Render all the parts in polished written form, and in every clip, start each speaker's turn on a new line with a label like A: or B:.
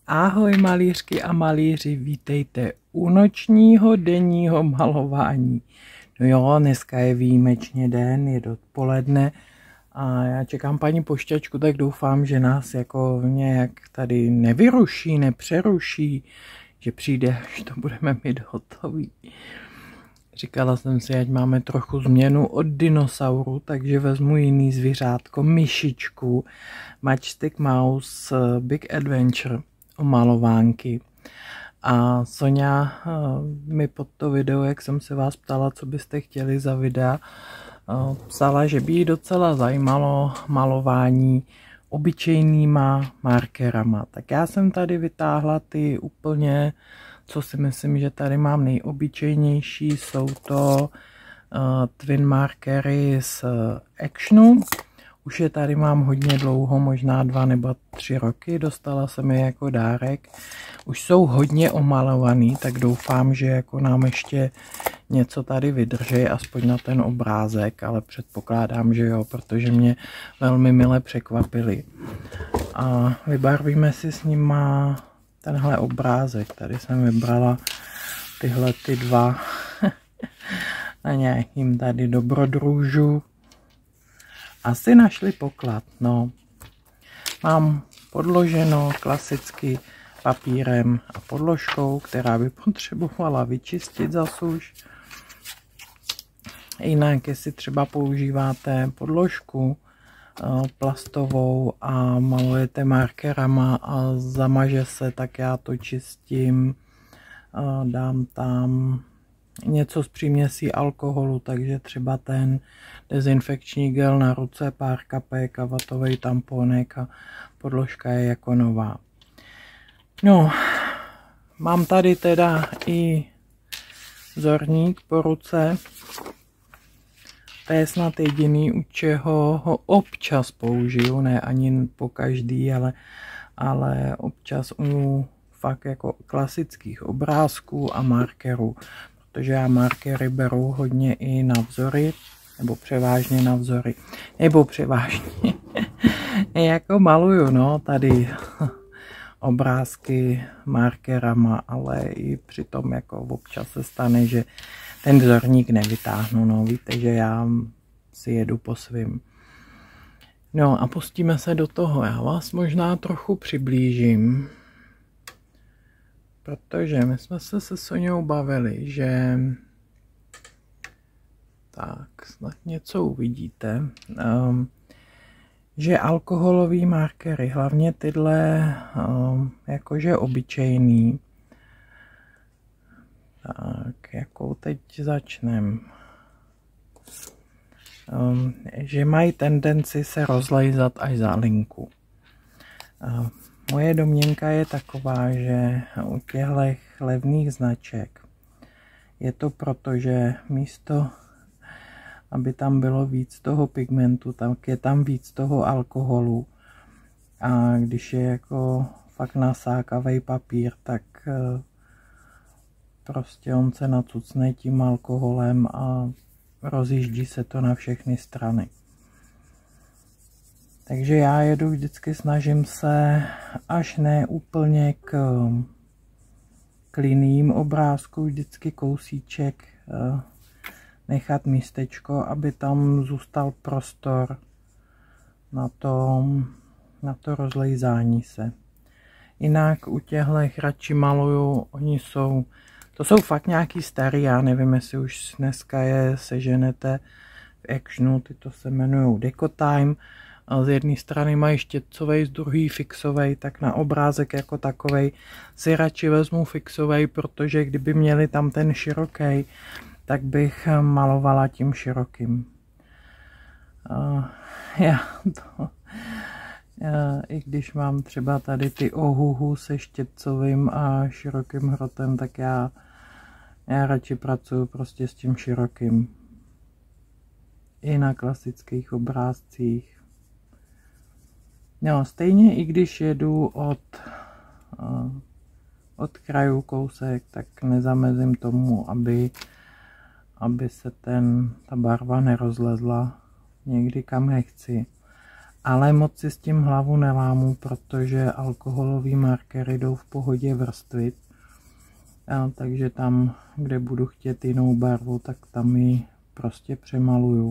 A: Ahoj malířky a malíři, vítejte u nočního denního malování. No jo, dneska je výjimečně den, je dopoledne a já čekám paní pošťačku, tak doufám, že nás jako nějak tady nevyruší, nepřeruší, že přijde, až to budeme mít hotový. Říkala jsem si, ať máme trochu změnu od dinosauru, takže vezmu jiný zvířátko, myšičku, Matchstick Mouse Big Adventure o malovánky. A Soňa mi pod to video, jak jsem se vás ptala, co byste chtěli za videa, psala, že by jí docela zajímalo malování obyčejnýma markerama. Tak já jsem tady vytáhla ty úplně, co si myslím, že tady mám nejobyčejnější, jsou to twin markery z Actionu. Už je tady mám hodně dlouho, možná 2 nebo 3 roky, dostala jsem je jako dárek. Už jsou hodně omalovaný, tak doufám, že jako nám ještě něco tady vydrží, aspoň na ten obrázek, ale předpokládám, že jo, protože mě velmi mile překvapili. A vybarvíme si s nima tenhle obrázek. Tady jsem vybrala tyhle ty dva na nějakým tady dobrodružu. Asi našli poklad, no. Mám podloženo klasicky papírem a podložkou, která by potřebovala vyčistit zasuš. Jinak, jestli třeba používáte podložku plastovou a malujete markerama a zamaže se, tak já to čistím, dám tam něco s příměsí alkoholu, takže třeba ten dezinfekční gel na ruce, pár kapek a vatový tamponek a podložka je jako nová. No, mám tady teda i vzorník po ruce. To je snad jediný, u čeho ho občas použiju, ne ani po každý, ale občas u fakt jako klasických obrázků a markerů. Protože já markery beru hodně i na vzory, nebo převážně na vzory, nebo převážně jako maluju, no, tady obrázky markerama, ale i přitom jako občas se stane, že ten vzorník nevytáhnu, no, víte, že já si jedu po svým. No a pustíme se do toho, já vás možná trochu přiblížím, protože my jsme se Soňou bavili, že tak snad něco uvidíte, že alkoholový markery, hlavně tyhle jakože obyčejný, tak jakou teď začnem, že mají tendenci se rozlejzat až za linku. Moje domněnka je taková, že u těchto levných značek je to proto, že místo, aby tam bylo víc toho pigmentu, tak je tam víc toho alkoholu. A když je jako fakt nasákavý papír, tak prostě on se nacucne tím alkoholem a rozjíždí se to na všechny strany. Takže já jedu vždycky, snažím se až ne úplně k liním obrázku, vždycky kousíček nechat místečko, aby tam zůstal prostor na to rozlejzání se. Jinak u těchto radši maluju, to jsou fakt nějaký starý, já nevím, jestli už dneska je seženete v Actionu, tyto se jmenují Decotime. Z jedné strany mají štětcovej, z druhé fixovej, tak na obrázek jako takovej si radši vezmu fixovej, protože kdyby měli tam ten široký, tak bych malovala tím širokým. I když mám třeba tady ty ohuhu se štětcovým a širokým hrotem, tak já radši pracuji prostě s tím širokým. I na klasických obrázcích. No, stejně i když jedu od krajů kousek, tak nezamezím tomu, aby se ta barva nerozlezla někdy kam nechci. Ale moc si s tím hlavu nelámu, protože alkoholový markery jdou v pohodě vrstvit. Takže tam, kde budu chtět jinou barvu, tak tam ji prostě přemaluju.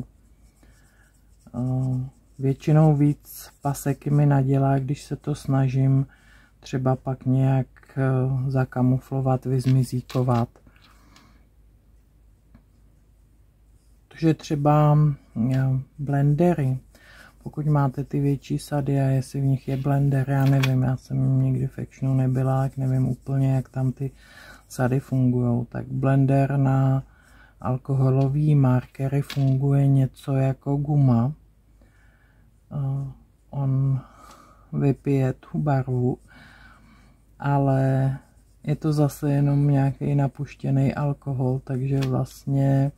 A: Většinou víc paseky mi nadělá, když se to snažím třeba pak nějak zakamuflovat, vyzmizíkovat. Takže třeba blendery, pokud máte ty větší sady a jestli v nich je blender, já nevím, já jsem nikdy v Actionu nebyla, tak nevím úplně, jak tam ty sady fungují. Tak blender na alkoholový markery funguje něco jako guma. On vypije tu barvu, ale je to zase jenom nějaký napuštěný alkohol, takže vlastně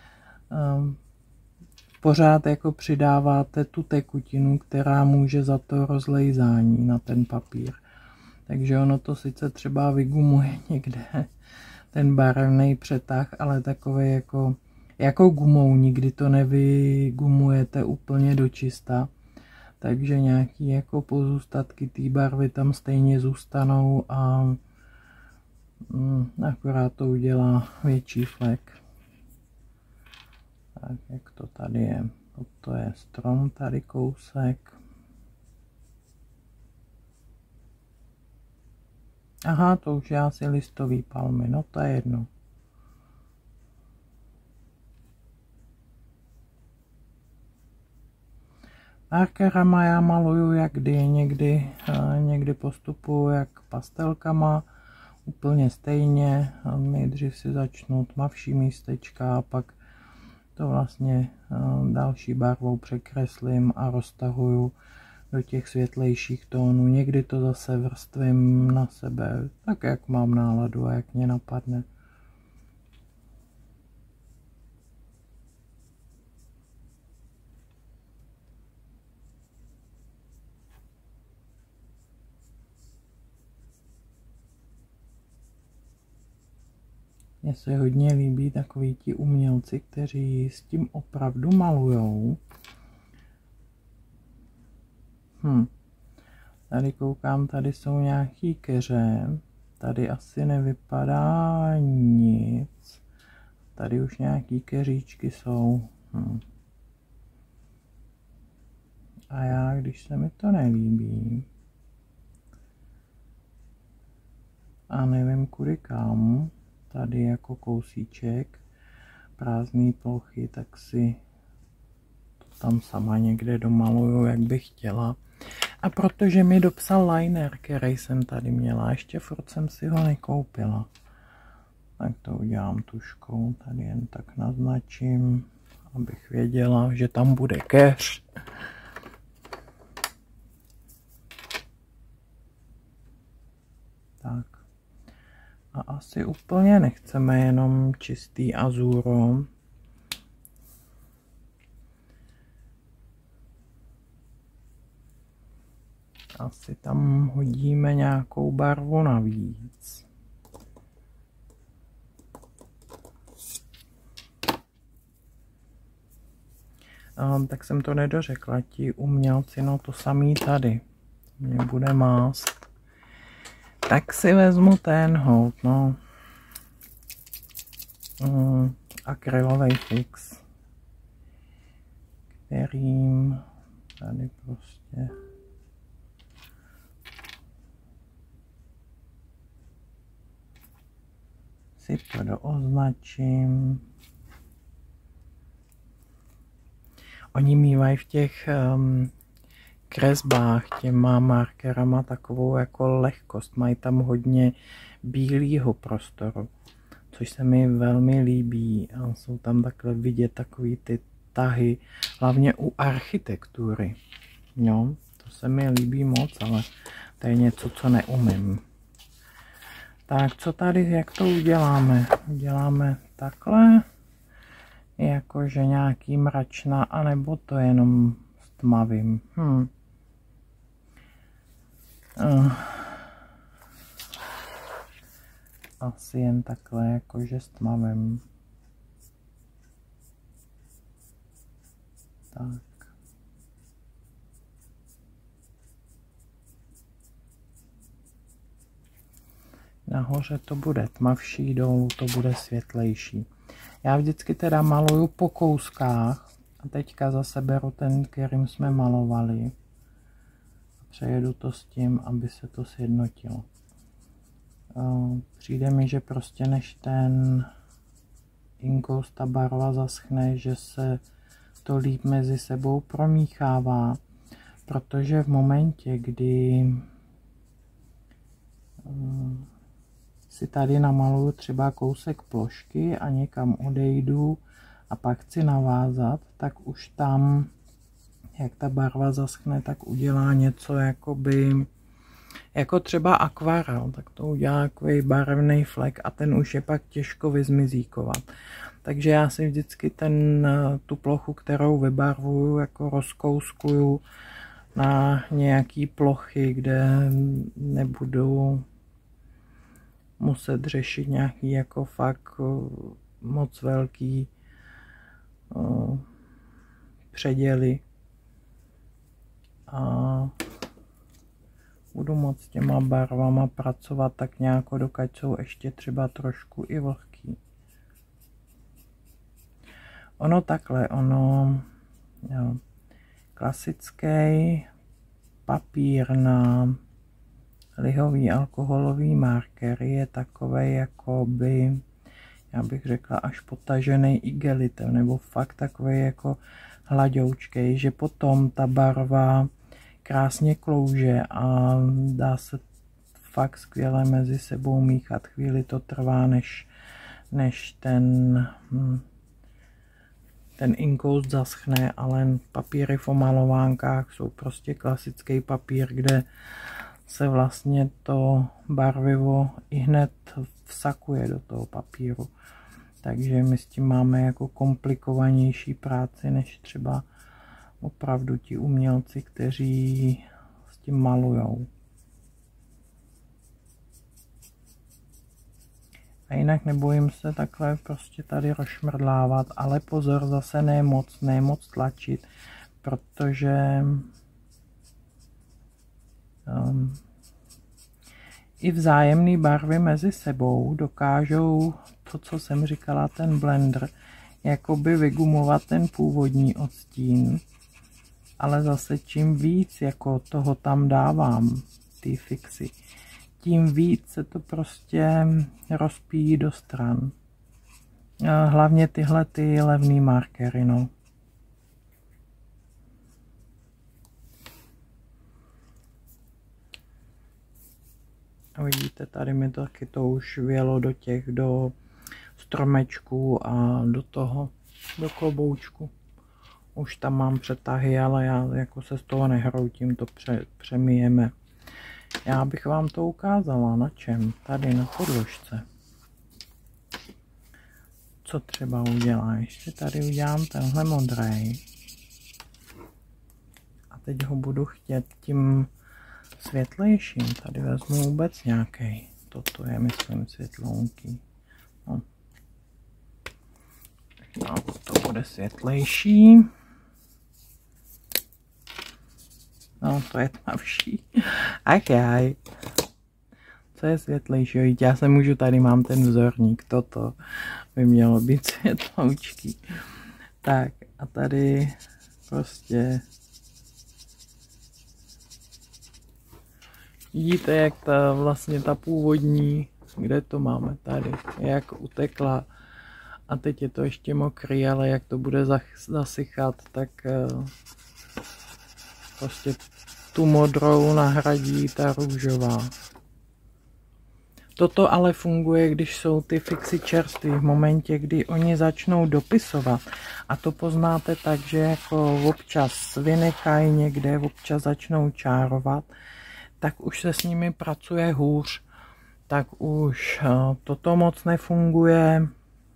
A: pořád jako přidáváte tu tekutinu, která může za to rozlejzání na ten papír. Takže ono to sice třeba vygumuje někde ten barevný přetah, ale takový jako gumou, nikdy to nevygumujete úplně do čista. Takže nějaký jako pozůstatky té barvy tam stejně zůstanou a akorát to udělá větší flek. Tak jak to tady je, to je strom tady kousek. Aha, to už je asi listový palmy, no to je jedno. Markerama já maluju jak kdy, někdy postupuju jak pastelkama, úplně stejně. Nejdřív si začnu tmavší místečka a pak to vlastně další barvou překreslím a roztahuju do těch světlejších tónů. Někdy to zase vrstvím na sebe, tak jak mám náladu a jak mě napadne. Mně se hodně líbí takoví ti umělci, kteří s tím opravdu malujou. Tady koukám, tady jsou nějaký keře. Tady asi nevypadá nic. Tady už nějaký keříčky jsou. A já, když se mi to nelíbí a nevím kudy kam, tady jako kousíček prázdné plochy, tak si to tam sama někde domaluju, jak bych chtěla. A protože mi dopsal liner, který jsem tady měla, ještě furt jsem si ho nekoupila, tak to udělám tuškou, tady jen tak naznačím, abych věděla, že tam bude keř. Tak. A asi úplně nechceme jenom čistý azuro. Asi tam hodíme nějakou barvu navíc. Tak jsem to nedořekla, ti umělci, no to samý tady. Mě bude mást. Tak si vezmu ten hold, no. Akrylový fix, kterým tady prostě si to dooznačím. Oni mývají v těch kresbách těma markerama takovou jako lehkost, mají tam hodně bílého prostoru, což se mi velmi líbí. A jsou tam takhle vidět takový ty tahy, hlavně u architektury. No, to se mi líbí moc, ale to je něco, co neumím. Tak co tady, jak to uděláme? Uděláme takhle, jakože nějaký mračna, anebo to jenom s tmavým. Asi jen takhle, jakože s tmavým. Tak. nahoře to bude tmavší, dolů to bude světlejší. Já vždycky teda maluju po kouskách a teďka zase beru ten, kterým jsme malovali. Přejedu to s tím, aby se to sjednotilo. Přijde mi, že prostě než ten inkous, ta barva zaschne, že se to líp mezi sebou promíchává, protože v momentě, kdy si tady namaluju třeba kousek plošky a někam odejdu a pak chci navázat, tak už tam, jak ta barva zaschne, tak udělá něco jakoby, jako třeba akvarel, tak to udělá takový barevný flek a ten už je pak těžko vyzmizíkovat. Takže já si vždycky tu plochu, kterou vybarvuju, jako rozkouskuju na nějaký plochy, kde nebudu muset řešit nějaký jako fakt moc velký předěly. A budu moc s těma barvama pracovat tak nějak, dokud jsou ještě třeba trošku i vlhký. Ono takhle, jo, klasický papír na lihový alkoholový marker je takovej jakoby, já bych řekla až potažený igelitem, nebo fakt takový jako hladoučkej, že potom ta barva krásně klouže a dá se fakt skvěle mezi sebou míchat. Chvíli to trvá, než ten inkous zaschne, ale papíry v omalovánkách jsou prostě klasický papír, kde se vlastně to barvivo i hned vsakuje do toho papíru. Takže my s tím máme jako komplikovanější práci než třeba opravdu ti umělci, kteří s tím malujou. A jinak nebojím se takhle prostě tady rozšmrdlávat, ale pozor, zase ne moc tlačit, protože i vzájemné barvy mezi sebou dokážou to, co jsem říkala, ten blender, jakoby vygumovat ten původní odstín, ale zase čím víc jako toho tam dávám, ty fixy, tím víc se to prostě rozpíjí do stran. Hlavně tyhle ty levný markery, no. A vidíte, tady mi taky to už vělo do stromečků a do kloboučku. Už tam mám přetahy, ale já jako se z toho nehroutím, to přemijeme. Já bych vám to ukázala, na čem? Tady na podložce. Co třeba udělá? Ještě tady udělám tenhle modrý. A teď ho budu chtět tím světlejším. Tady vezmu vůbec nějaký. Toto je, myslím, světlounký. No. To bude světlejší. No, to je tmavší. Ach jaj. Co je světlejší? Já se můžu, tady mám ten vzorník. Toto by mělo být světloučký. Tak a tady prostě vidíte, jak vlastně ta původní, kde to máme tady, jak utekla. A teď je to ještě mokrý, ale jak to bude zasychat, tak prostě tu modrou nahradí ta růžová. Toto ale funguje, když jsou ty fixy čerství, v momentě, kdy oni začnou dopisovat. A to poznáte tak, že jako občas vynechají někde, občas začnou čárovat, tak už se s nimi pracuje hůř. Tak už toto moc nefunguje.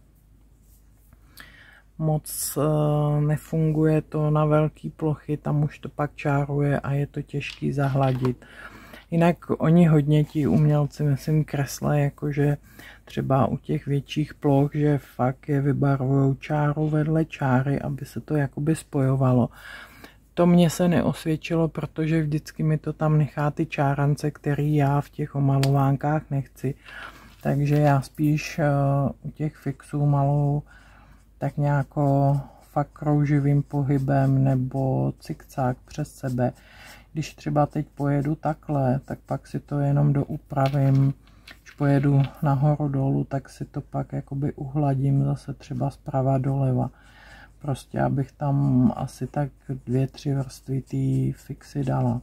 A: Moc nefunguje to na velké plochy, tam už to pak čáruje a je to těžký zahladit. Jinak oni hodně ti umělci, myslím, kreslí, jakože třeba u těch větších ploch, že fakt je vybarvujou čáru vedle čáry, aby se to jakoby spojovalo. to mně se neosvědčilo, protože vždycky mi to tam nechá ty čárance, který já v těch omalovánkách nechci. Takže já spíš u těch fixů maluju tak nějako fakt krouživým pohybem nebo cikcák přes sebe. Když třeba teď pojedu takhle, tak pak si to jenom doupravím. Když pojedu nahoru dolů, tak si to pak jakoby uhladím zase třeba zprava doleva. Prostě abych tam asi tak 2-3 vrstvy té fixy dala.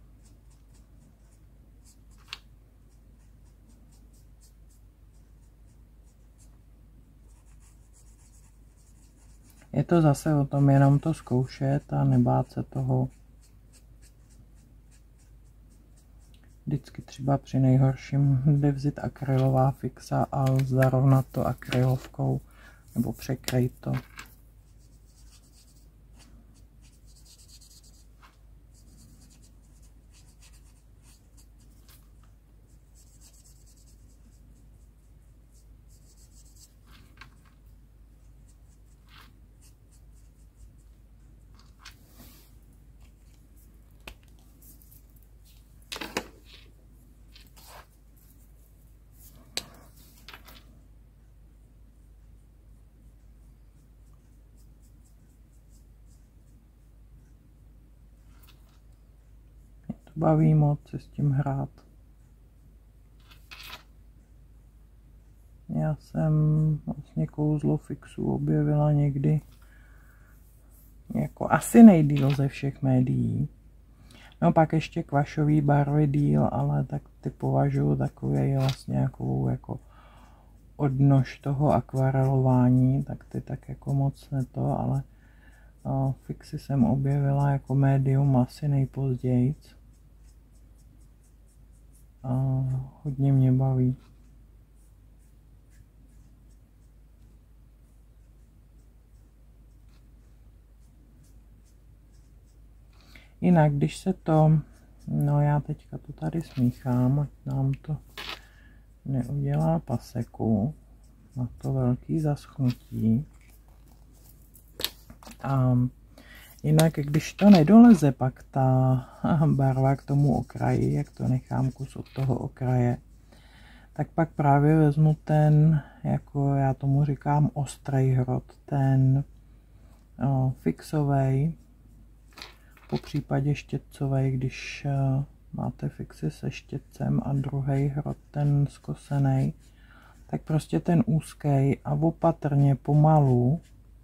A: Je to zase o tom jenom to zkoušet a nebát se toho. Vždycky třeba při nejhorším jde vzít akrylová fixa a zarovnat to akrylovkou nebo překrýt to. Baví moc se s tím hrát. Já jsem vlastně kouzlo fixu objevila někdy jako asi nejdýl ze všech médií. No pak ještě kvašový barvy díl, ale tak ty považuji takový vlastně jako odnož toho akvarelování, tak ty tak jako moc ne to, ale fixy jsem objevila jako médium asi nejpozději. A hodně mě baví. Jinak, když se to, no já teďka to tady smíchám, ať nám to neudělá paseku, na to velký zaschnutí. A jinak, když to nedoleze pak ta barva k tomu okraji, jak to nechám kus od toho okraje, tak pak právě vezmu ten, jako já tomu říkám ostrý hrot, ten fixovej, po případě štětcovej, když máte fixy se štětcem a druhý hrot ten skosený, tak prostě ten úzký a opatrně pomalu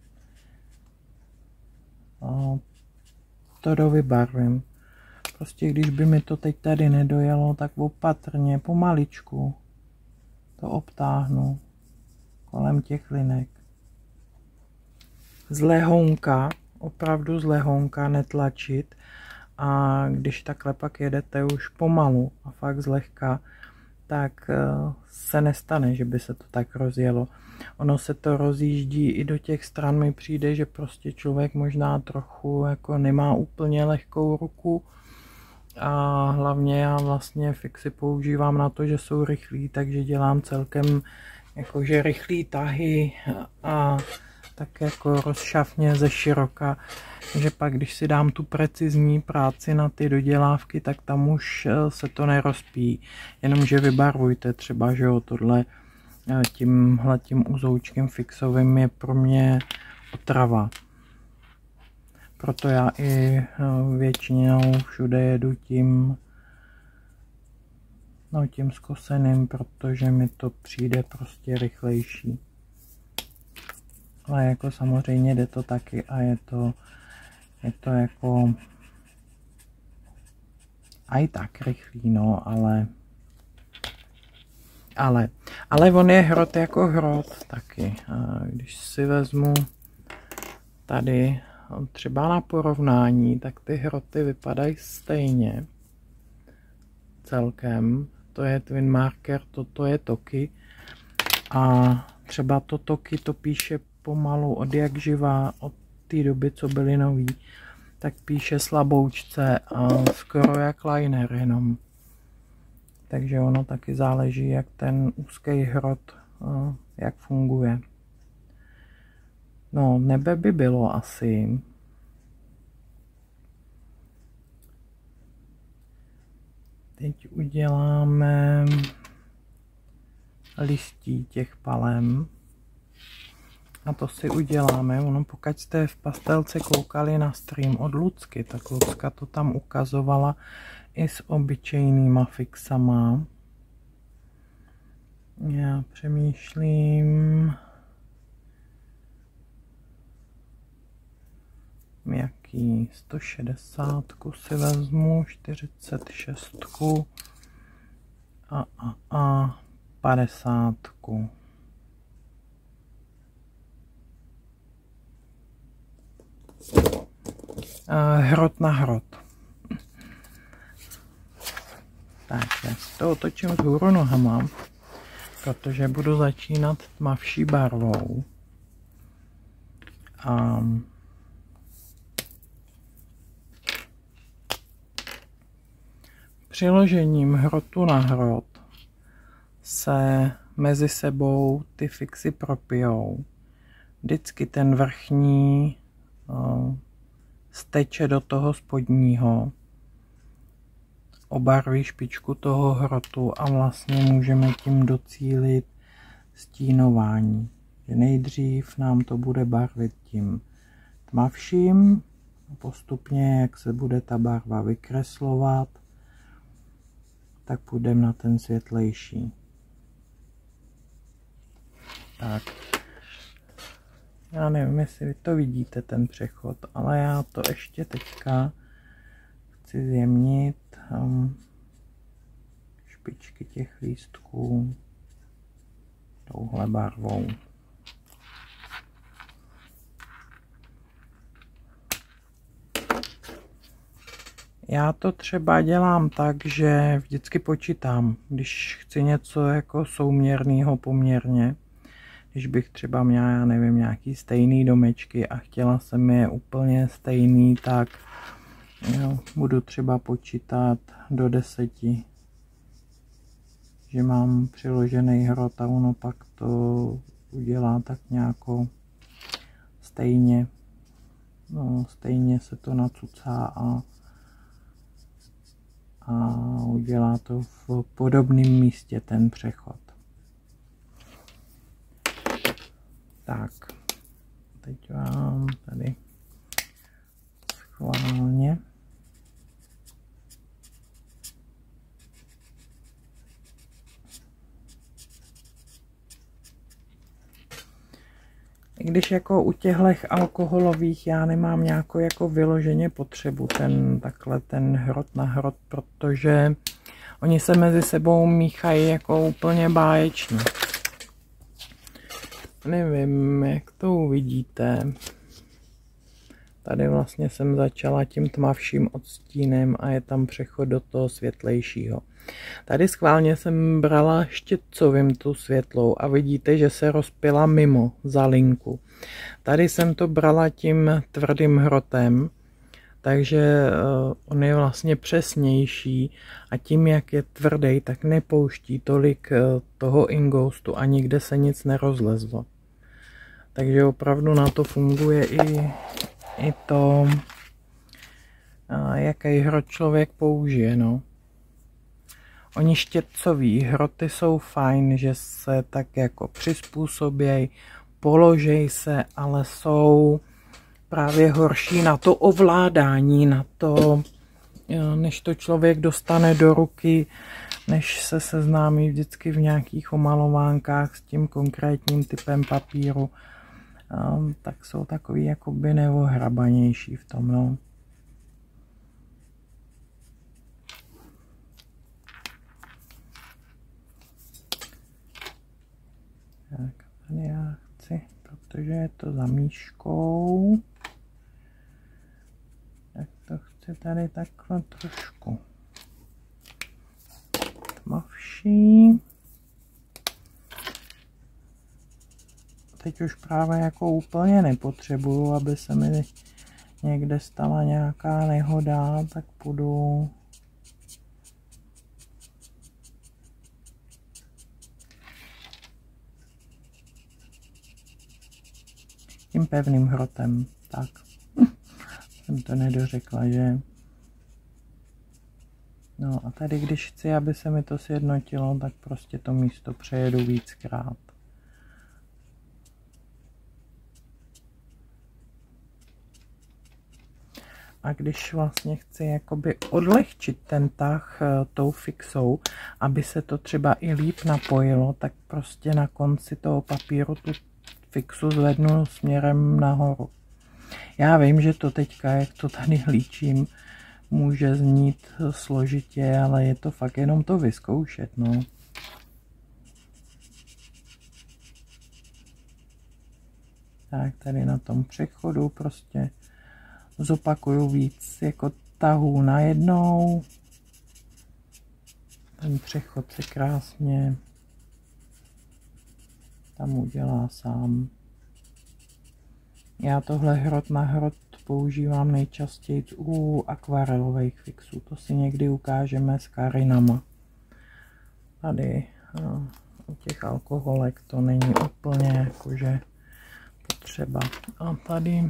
A: to dovybarvím. Prostě když by mi to teď tady nedojelo, tak opatrně, pomaličku to obtáhnu kolem těch linek. Z lehonka, opravdu z lehonka, netlačit. A když takhle pak jedete už pomalu a fakt zlehka, tak se nestane, že by se to tak rozjelo. Ono se to rozjíždí i do těch stran, mi přijde, že prostě člověk možná trochu jako nemá úplně lehkou ruku. A hlavně já vlastně fixy používám na to, že jsou rychlí, takže dělám celkem jakože rychlý tahy a tak jako rozšafně ze široka, že pak když si dám tu precizní práci na ty dodělávky, tak tam už se to nerozpíjí, jenomže vybarvujte třeba, že jo, tohle tímhletím uzoučkem fixovým je pro mě otrava. Proto já i většinou všude jedu tím zkoseným, protože mi to přijde prostě rychlejší. Ale jako samozřejmě jde to taky a je to jako aj tak rychlý, no, ale on je hrot jako hrot taky. A když si vezmu tady třeba na porovnání, tak ty hroty vypadají stejně celkem. To je Twin Marker, toto je Toky a třeba to Toky to píše pomalu od jak živá, od té doby, co byly nový, tak píše slaboučce a skoro jak liner jenom. Takže ono taky záleží, jak ten úzký hrot, jak funguje. No, nebe by bylo asi. Teď uděláme listí těch palem. A to si uděláme, pokud jste v pastelce koukali na stream od Lucky, tak Lucka to tam ukazovala i s obyčejnýma fixama. Já přemýšlím, jaký 160 si vezmu, 46 a 50. Hrot na hrot. Tak, já to otočím vzhůru nohama, protože budu začínat tmavší barvou. A přiložením hrotu na hrot se mezi sebou ty fixy propijou. Vždycky ten vrchní steče do toho spodního, obarví špičku toho hrotu a vlastně můžeme tím docílit stínování. Že nejdřív nám to bude barvit tím tmavším a postupně, jak se bude ta barva vykreslovat, tak půjdeme na ten světlejší. Tak. Já nevím, jestli vy to vidíte, ten přechod, ale já to ještě teďka chci zjemnit špičky těch lístků touhle barvou. Já to třeba dělám tak, že vždycky počítám, když chci něco jako souměrného poměrně. Když bych třeba měla, já nevím, nějaký stejný domečky a chtěla jsem je úplně stejný, tak jo, budu třeba počítat do 10, že mám přiložený hrot a ono pak to udělá tak nějako stejně. No, stejně se to nacucá a udělá to v podobném místě ten přechod. Tak, teď vám tady schválně i když jako u těchto alkoholových já nemám nějakou jako vyloženě potřebu ten hrot na hrot, protože oni se mezi sebou míchají jako úplně báječně. Nevím, jak to uvidíte. Tady vlastně jsem začala tím tmavším odstínem a je tam přechod do toho světlejšího. Tady schválně jsem brala štětcovým tu světlou a vidíte, že se rozpila mimo za linku. Tady jsem to brala tím tvrdým hrotem, takže on je vlastně přesnější a tím, jak je tvrdý, tak nepouští tolik toho ingoustu a nikde se nic nerozlezlo. Takže opravdu na to funguje i to, jaký hrot člověk použije. No. Oni štětcový hroty jsou fajn, že se tak jako přizpůsobějí, položej se, ale jsou právě horší na to ovládání, na to, než to člověk dostane do ruky, než se seznámí vždycky v nějakých omalovánkách s tím konkrétním typem papíru, tak jsou takový jakoby neohrabanější v tom. No. Tak, tady já chci, protože je to za míškou, tak to chci tady takhle trošku tmavší. Teď už právě jako úplně nepotřebuju, aby se mi někde stala nějaká nehoda, tak půjdu tím pevným hrotem. Tak, jsem to nedořekla, že? No a tady, když chci, aby se mi to sjednotilo, tak prostě to místo přejedu víckrát. A když vlastně chci jakoby odlehčit ten tah tou fixou, aby se to třeba i líp napojilo, tak prostě na konci toho papíru tu fixu zvednu směrem nahoru. Já vím, že to teďka, jak to tady líčím, může znít složitě, ale je to fakt jenom to vyzkoušet, no. Tak tady na tom přechodu prostě zopakuju víc jako tahů najednou. Ten přechod se krásně tam udělá sám. Já tohle hrot na hrot používám nejčastěji u akvarelových fixů. To si někdy ukážeme s Karinama. Tady u těch alkoholek to není úplně jakože potřeba. A tady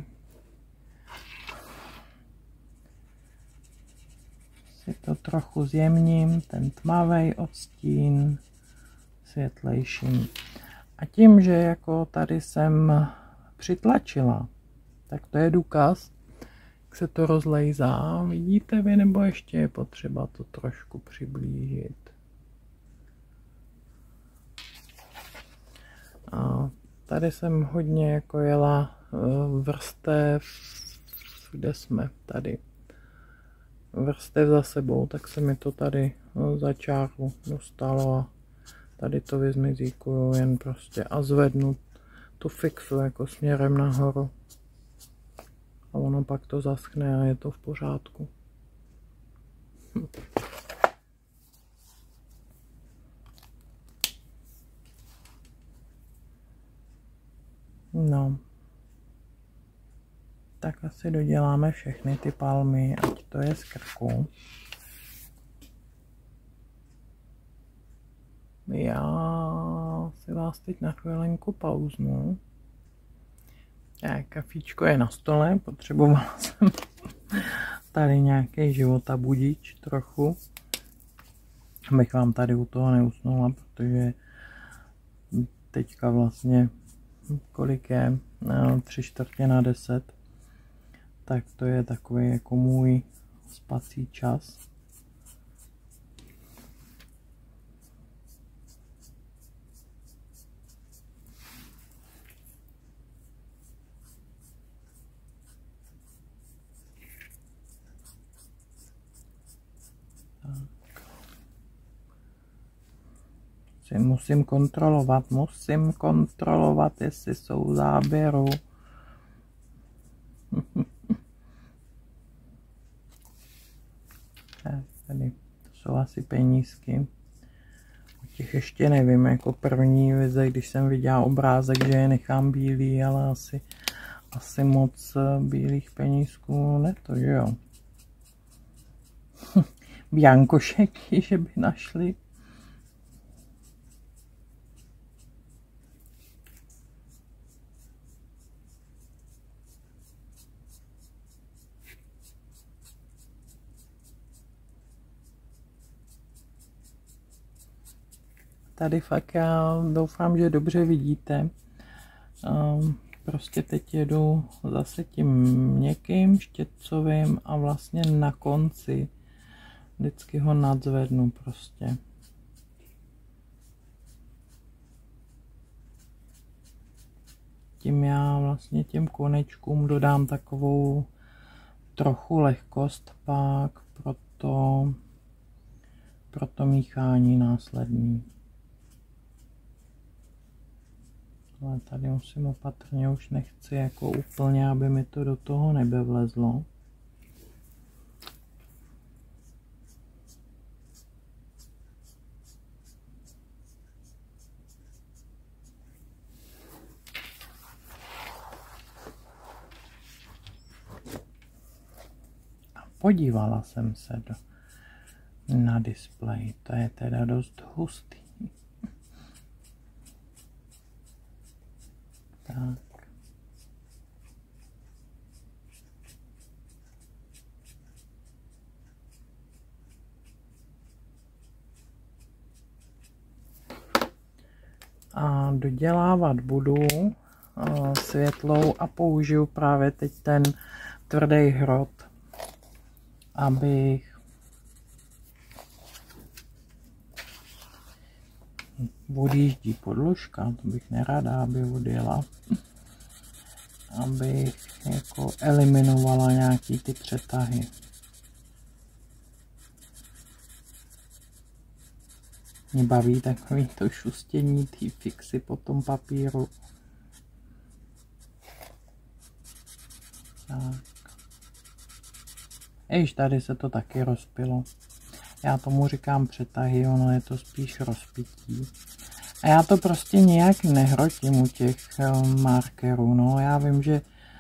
A: si to trochu zjemním, ten tmavý odstín světlejším. A tím, že jako tady jsem přitlačila, tak to je důkaz, jak se to rozlejzá. Vidíte vy, nebo ještě je potřeba to trošku přiblížit. A tady jsem hodně jako jela vrstev, kde jsme tady. Vrstev za sebou, tak se mi to tady za čáru dostalo a tady to vyzmizíkuju jen prostě a zvednu tu fixu jako směrem nahoru. A ono pak to zaschne a je to v pořádku. No. Tak asi doděláme všechny ty palmy, ať to je z krku. Já si vás teď na chvilinku pauznu. Kafíčko je na stole, potřebovala jsem tady nějaký životabudič trochu, abych vám tady u toho neusnula, protože teďka vlastně kolik je, 9:45, tak to je takový jako můj spací čas. Musím kontrolovat, jestli jsou v záběru. Tady to jsou asi penízky. O těch ještě nevím, jako první vize, když jsem viděla obrázek, že je nechám bílý, ale asi moc bílých penízků ne to, že jo. Biankošeky, že by našli. Tady fakt já doufám, že dobře vidíte. Prostě teď jedu zase tím měkkým štětcovým a vlastně na konci vždycky ho nadzvednu prostě. Tím já vlastně těm konečkům dodám takovou trochu lehkost pak pro to míchání následný. Ale tady musím opatrně, už nechci jako úplně, aby mi to do toho nebevlezlo. A podívala jsem se na displej, to je teda dost hustý. Tak. dodělávat budu světlou a použiju právě teď ten tvrdý hrot, abych odjíždí podložka, to bych nerada, aby odjela, abych jako eliminovala nějaký ty přetahy. Mě baví takový to šustění té fixy po tom papíru. Tak. Jež tady se to taky rozpilo. Já tomu říkám přetahy, ono je to spíš rozpití. A já to prostě nějak nehrotím u těch markerů. No, já vím, že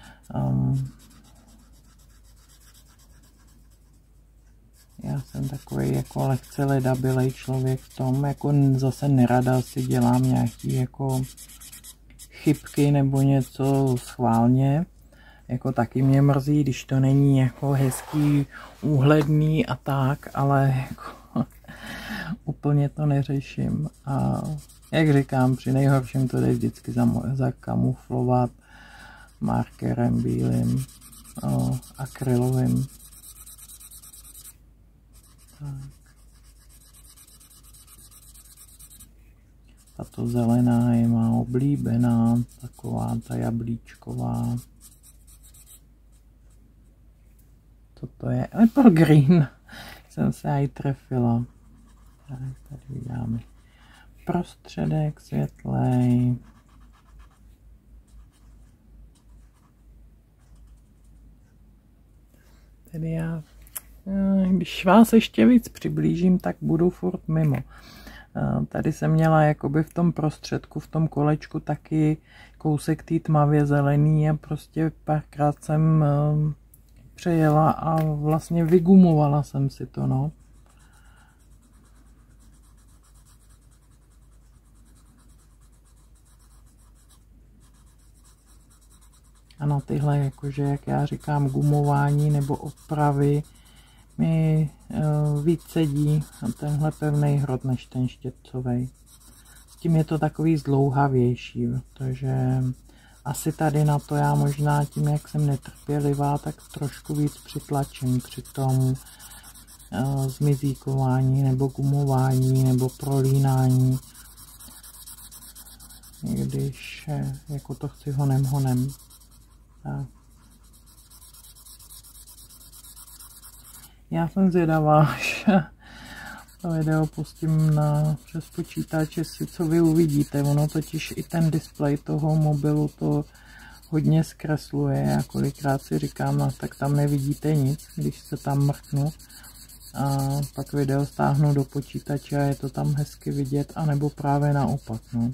A: já jsem takový jako lehce ledabilej člověk v tom, jako zase nerada si dělám nějaký jako chybky nebo něco schválně. Jako taky mě mrzí, když to není jako hezký, úhledný a tak, ale jako úplně to neřeším. A jak říkám, při nejhorším to jde vždycky zakamuflovat markerem bílým, akrylovým. Tak. Tato zelená je má oblíbená, taková ta jablíčková. Co to je? Apple green. Jsem se aj trefila. Tak, tady uděláme prostředek světlej. Tady já, když vás ještě víc přiblížím, tak budu furt mimo. Tady jsem měla jakoby v tom prostředku, v tom kolečku taky kousek té tmavě zelený a prostě párkrát jsem přejela a vlastně vygumovala jsem si to, no. A na tyhle, jakože, jak já říkám, gumování nebo opravy mi víc sedí tenhle pevný hrot než ten štětcovej. S tím je to takový zdlouhavější, protože asi tady na to já možná tím, jak jsem netrpělivá, tak trošku víc přitlačím při tom zmizíkování nebo gumování nebo prolínání, když jako to chci honem. Tak. Já jsem zvědavá, až to video pustím přes počítač, jestli co vy uvidíte. Ono totiž i ten displej toho mobilu to hodně zkresluje. A kolikrát si říkám, no, tak tam nevidíte nic, když se tam mrknu. A pak video stáhnu do počítače a je to tam hezky vidět, anebo právě naopak. No.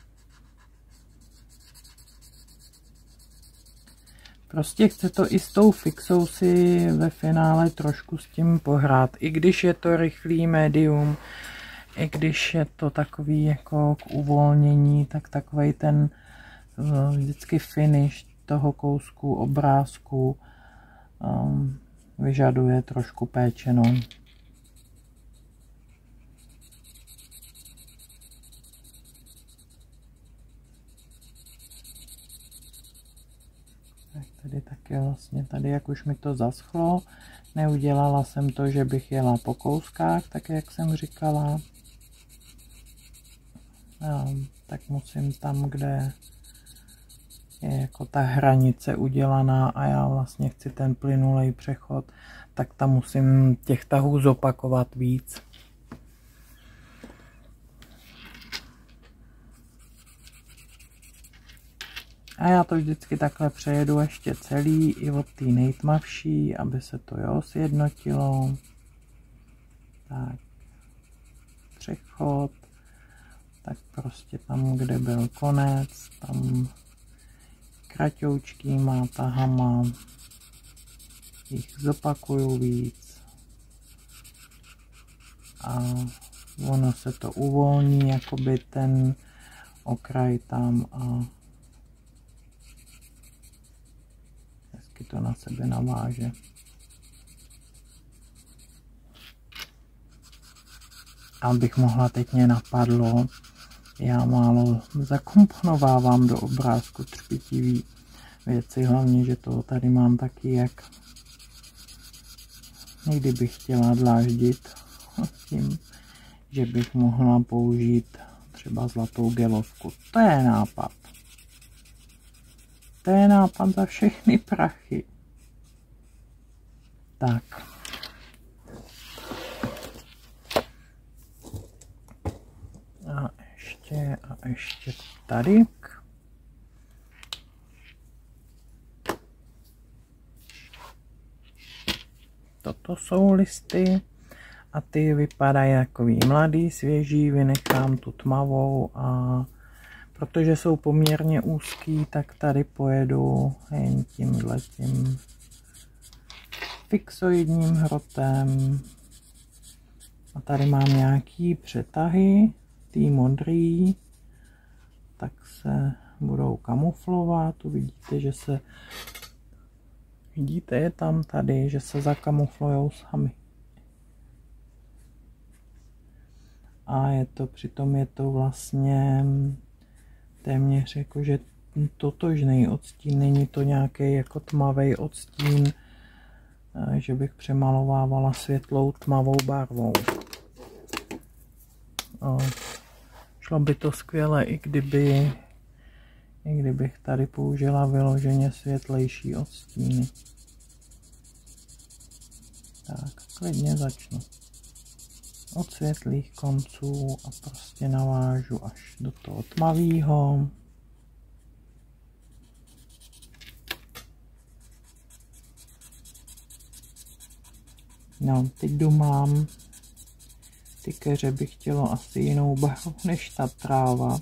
A: Prostě chce to i s tou fixou si ve finále trošku s tím pohrát. I když je to rychlý médium, i když je to takový jako k uvolnění, tak takovej ten vždycky finish toho kousku obrázku vyžaduje trošku péče. No. Tady také vlastně, tady jak už mi to zaschlo, neudělala jsem to, že bych jela po kouskách, tak jak jsem říkala. Tak musím tam, kde je jako ta hranice udělaná a já vlastně chci ten plynulej přechod, tak tam musím těch tahů zopakovat víc. A já to vždycky takhle přejedu ještě celý i od té nejtmavší, aby se to sjednotilo. Tak, přechod, tak prostě tam, kde byl konec, tam kratoučkýma tahama jich zopakuju víc a ono se to uvolní, jakoby ten okraj tam a hezky to na sebe naváže. Abych mohla, teď mě napadlo, Já málo zakomponovávám do obrázku třpitivý věci, hlavně, že toho tady mám taky jak někdy bych chtěla dláždit tím, že bych mohla použít třeba zlatou gelovku. To je nápad. To je nápad za všechny prachy. Tak. A ještě tady. Toto jsou listy a ty vypadají takový mladý, svěží, vynechám tu tmavou a protože jsou poměrně úzký, tak tady pojedu jen tímhletím fixoidním hrotem. A tady mám nějaký přetahy, ty modrý, tak se budou kamuflovat. Uvidíte, že se vidíte je tam tady, že se zakamuflujou sami. A přitom je to vlastně téměř jakože totožný odstín, není to nějaký jako tmavý odstín, že bych přemalovávala světlou tmavou barvou. Šlo by to skvěle, i kdybych tady použila vyloženě světlejší odstíny. Tak, klidně začnu od světlých konců a prostě navážu až do toho tmavého. No, teď mám ty keře by chtělo asi jinou barvu než ta tráva.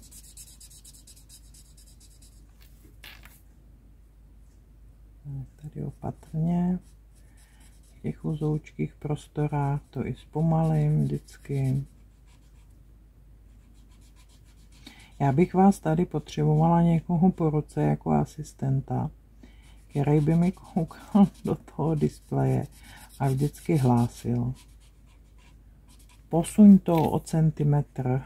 A: Tady opatrně. V těch uzoučkých prostorách to i zpomalím vždycky. Já bych vás tady potřebovala někoho po ruce jako asistenta, který by mi koukal do toho displeje a vždycky hlásil: posuň to o centimetr.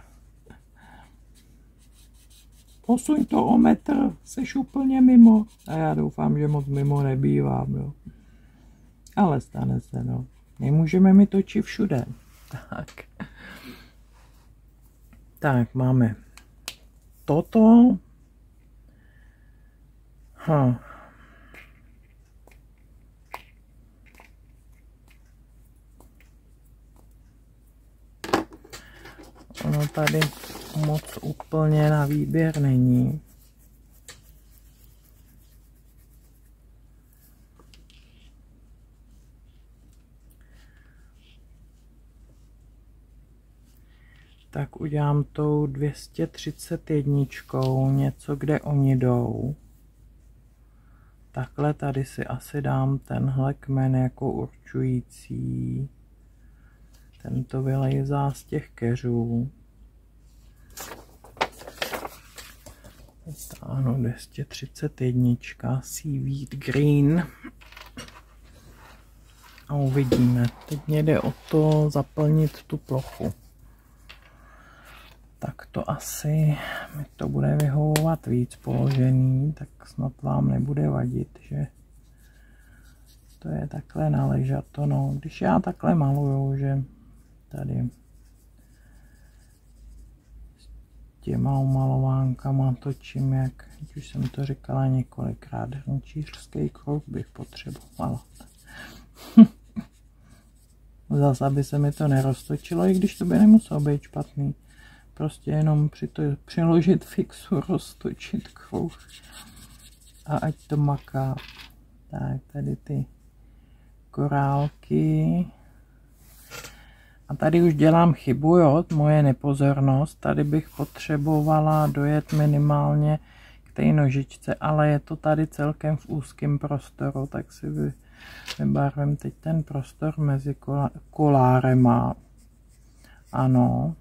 A: Posuň to o metr, seš úplně mimo. A já doufám, že moc mimo nebývám, jo. Ale stane se, no. Nemůžeme mi točit všude. Tak. Tak, máme toto. Ono tady moc úplně na výběr není. Tak udělám tou 231, něco, kde oni jdou. Takhle tady si asi dám tenhle kmen jako určující. Tento vylejzá z těch keřů. Vytáhnu 231, Seaweed Green. A uvidíme. Teď mě jde o to zaplnit tu plochu. Tak to asi mi to bude vyhovovat víc položený, tak snad vám nebude vadit, že to je takhle naležato. No, když já takhle maluju, že tady s těma umalovánkama točím, jak už jsem to říkala několikrát, hrnčířský kruh bych potřebovala. Zas, aby se mi to neroztočilo, i když to by nemuselo být špatný. Prostě jenom přiložit fixu, roztočit kruh a ať to maká. Tak, tady ty korálky. A tady už dělám chybu, jo, moje nepozornost. Tady bych potřebovala dojet minimálně k té nožičce, ale je to tady celkem v úzkém prostoru, tak si vybarvím teď ten prostor mezi kolárema. Ano.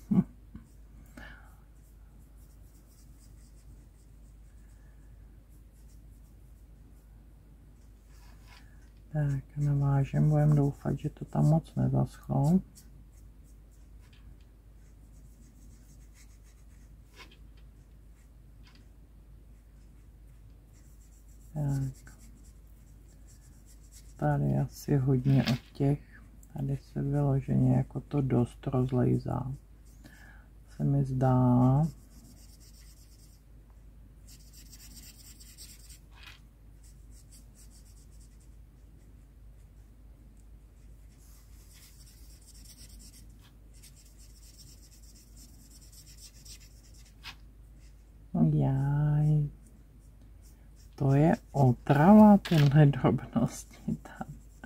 A: Tak, navážem, budeme doufat, že to tam moc nezaschlo. tady asi hodně od těch. Tady se vyloženě jako to dost rozlejzá. Se mi zdá. Jaj. To je otrava, tyhle drobnosti tam.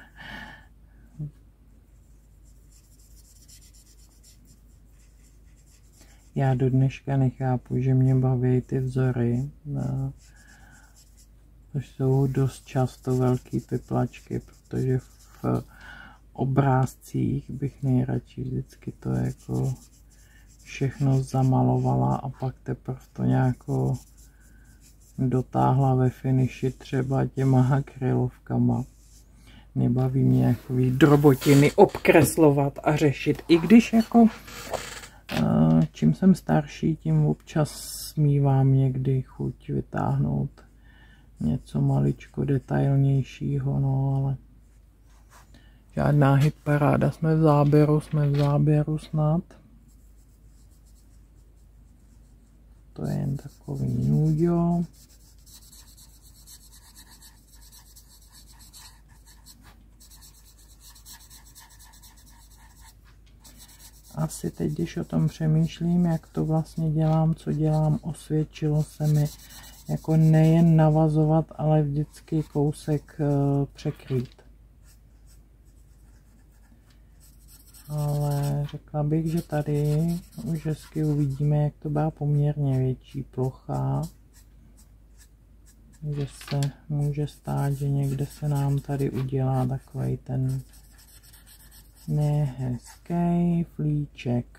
A: Já do dneška nechápu, že mě baví ty vzory. To jsou dost často velký pyplačky, protože v obrázcích bych nejradši vždycky to jako všechno zamalovala a pak teprve to nějako dotáhla ve finiši třeba těma akrylovkama. Nebaví mě takový drobotiny obkreslovat a řešit, i když jako čím jsem starší, tím občas mívám někdy chuť vytáhnout něco maličko detailnějšího, no ale žádná hitparáda, jsme v záběru snad. To je jen takový nudo. Asi teď, když o tom přemýšlím, jak to vlastně dělám, co dělám, osvědčilo se mi jako nejen navazovat, ale vždycky kousek překrýt. Ale řekla bych, že tady už hezky uvidíme, jak to byla poměrně větší plocha. Že se může stát, že někde se nám tady udělá takový ten nehezký flíček.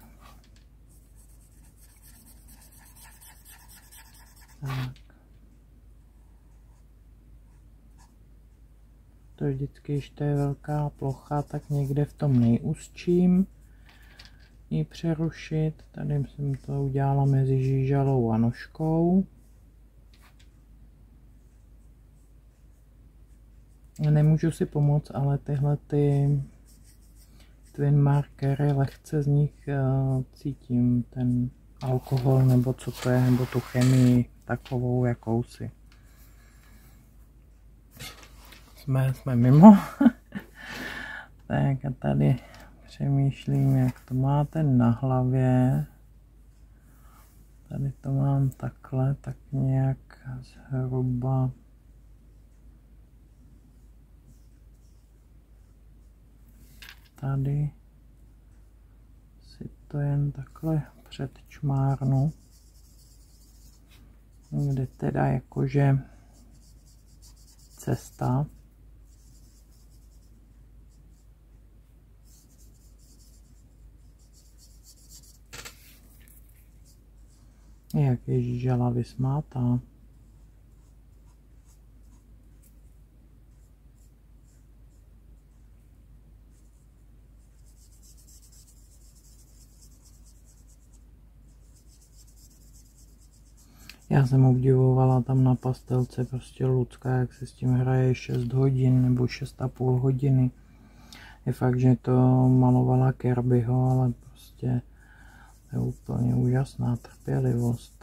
A: Tak. To vždycky, když to je velká plocha, tak někde v tom nejústším ji přerušit. Tady jsem to udělala mezi žížalou a nožkou. Nemůžu si pomoct, ale tyhle ty twin markery, lehce z nich cítím ten alkohol, nebo co to je, nebo tu chemii takovou jakousi. Jsme mimo. Tak a tady přemýšlím, jak to máte na hlavě. Tady to mám takhle, tak nějak zhruba. Tady si to jen takhle předčmárnu, kde teda jakože cesta. Jak je žížala vysmátá. Já jsem obdivovala tam na pastelce prostě Lucka, jak se s tím hraje 6 hodin nebo 6,5 hodiny. Je fakt, že to malovala Kirbyho, ale prostě to je úplně úžasná trpělivost.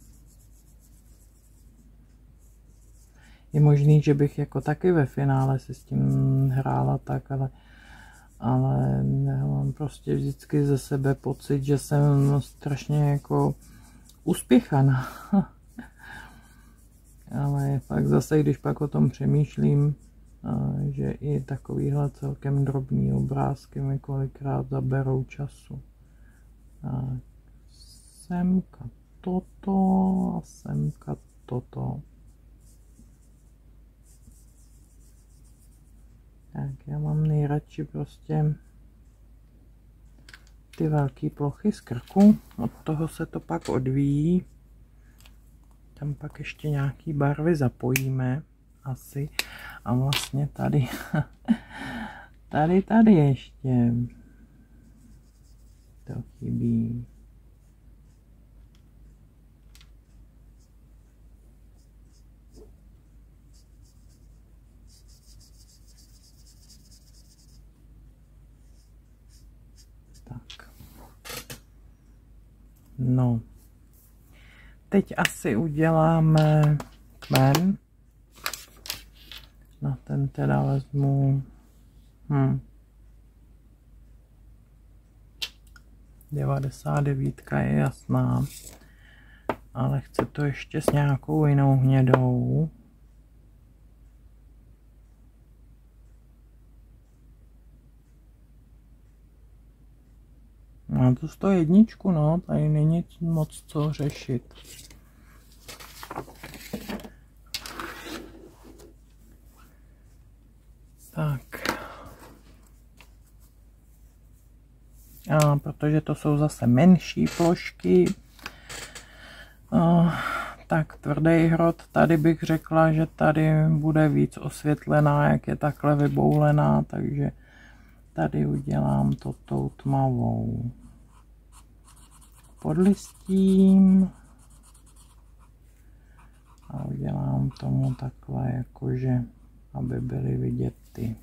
A: Je možný, že bych jako taky ve finále se s tím hrála tak, ale mám prostě vždycky ze sebe pocit, že jsem strašně jako uspěchaná. Ale je fakt zase, když pak o tom přemýšlím, že i takovýhle celkem drobný obrázky mi kolikrát zaberou času. Tak, semka toto a semka toto. Tak já mám nejradši prostě ty velké plochy z krku, od toho se to pak odvíjí. Tam pak ještě nějaký barvy zapojíme asi. A vlastně tady, tady ještě to chybí. No. Teď asi uděláme kmen. Na ten teda vezmu 99 je jasná, ale chci to ještě s nějakou jinou hnědou. Má to 101, no, tady není moc co řešit. Tak. A protože to jsou zase menší plošky, tak tvrdý hrot, tady bych řekla, že tady bude víc osvětlená, jak je takhle vyboulená, takže tady udělám to tou tmavou podlistím a udělám tomu takhle, jakože, aby byly vidět ty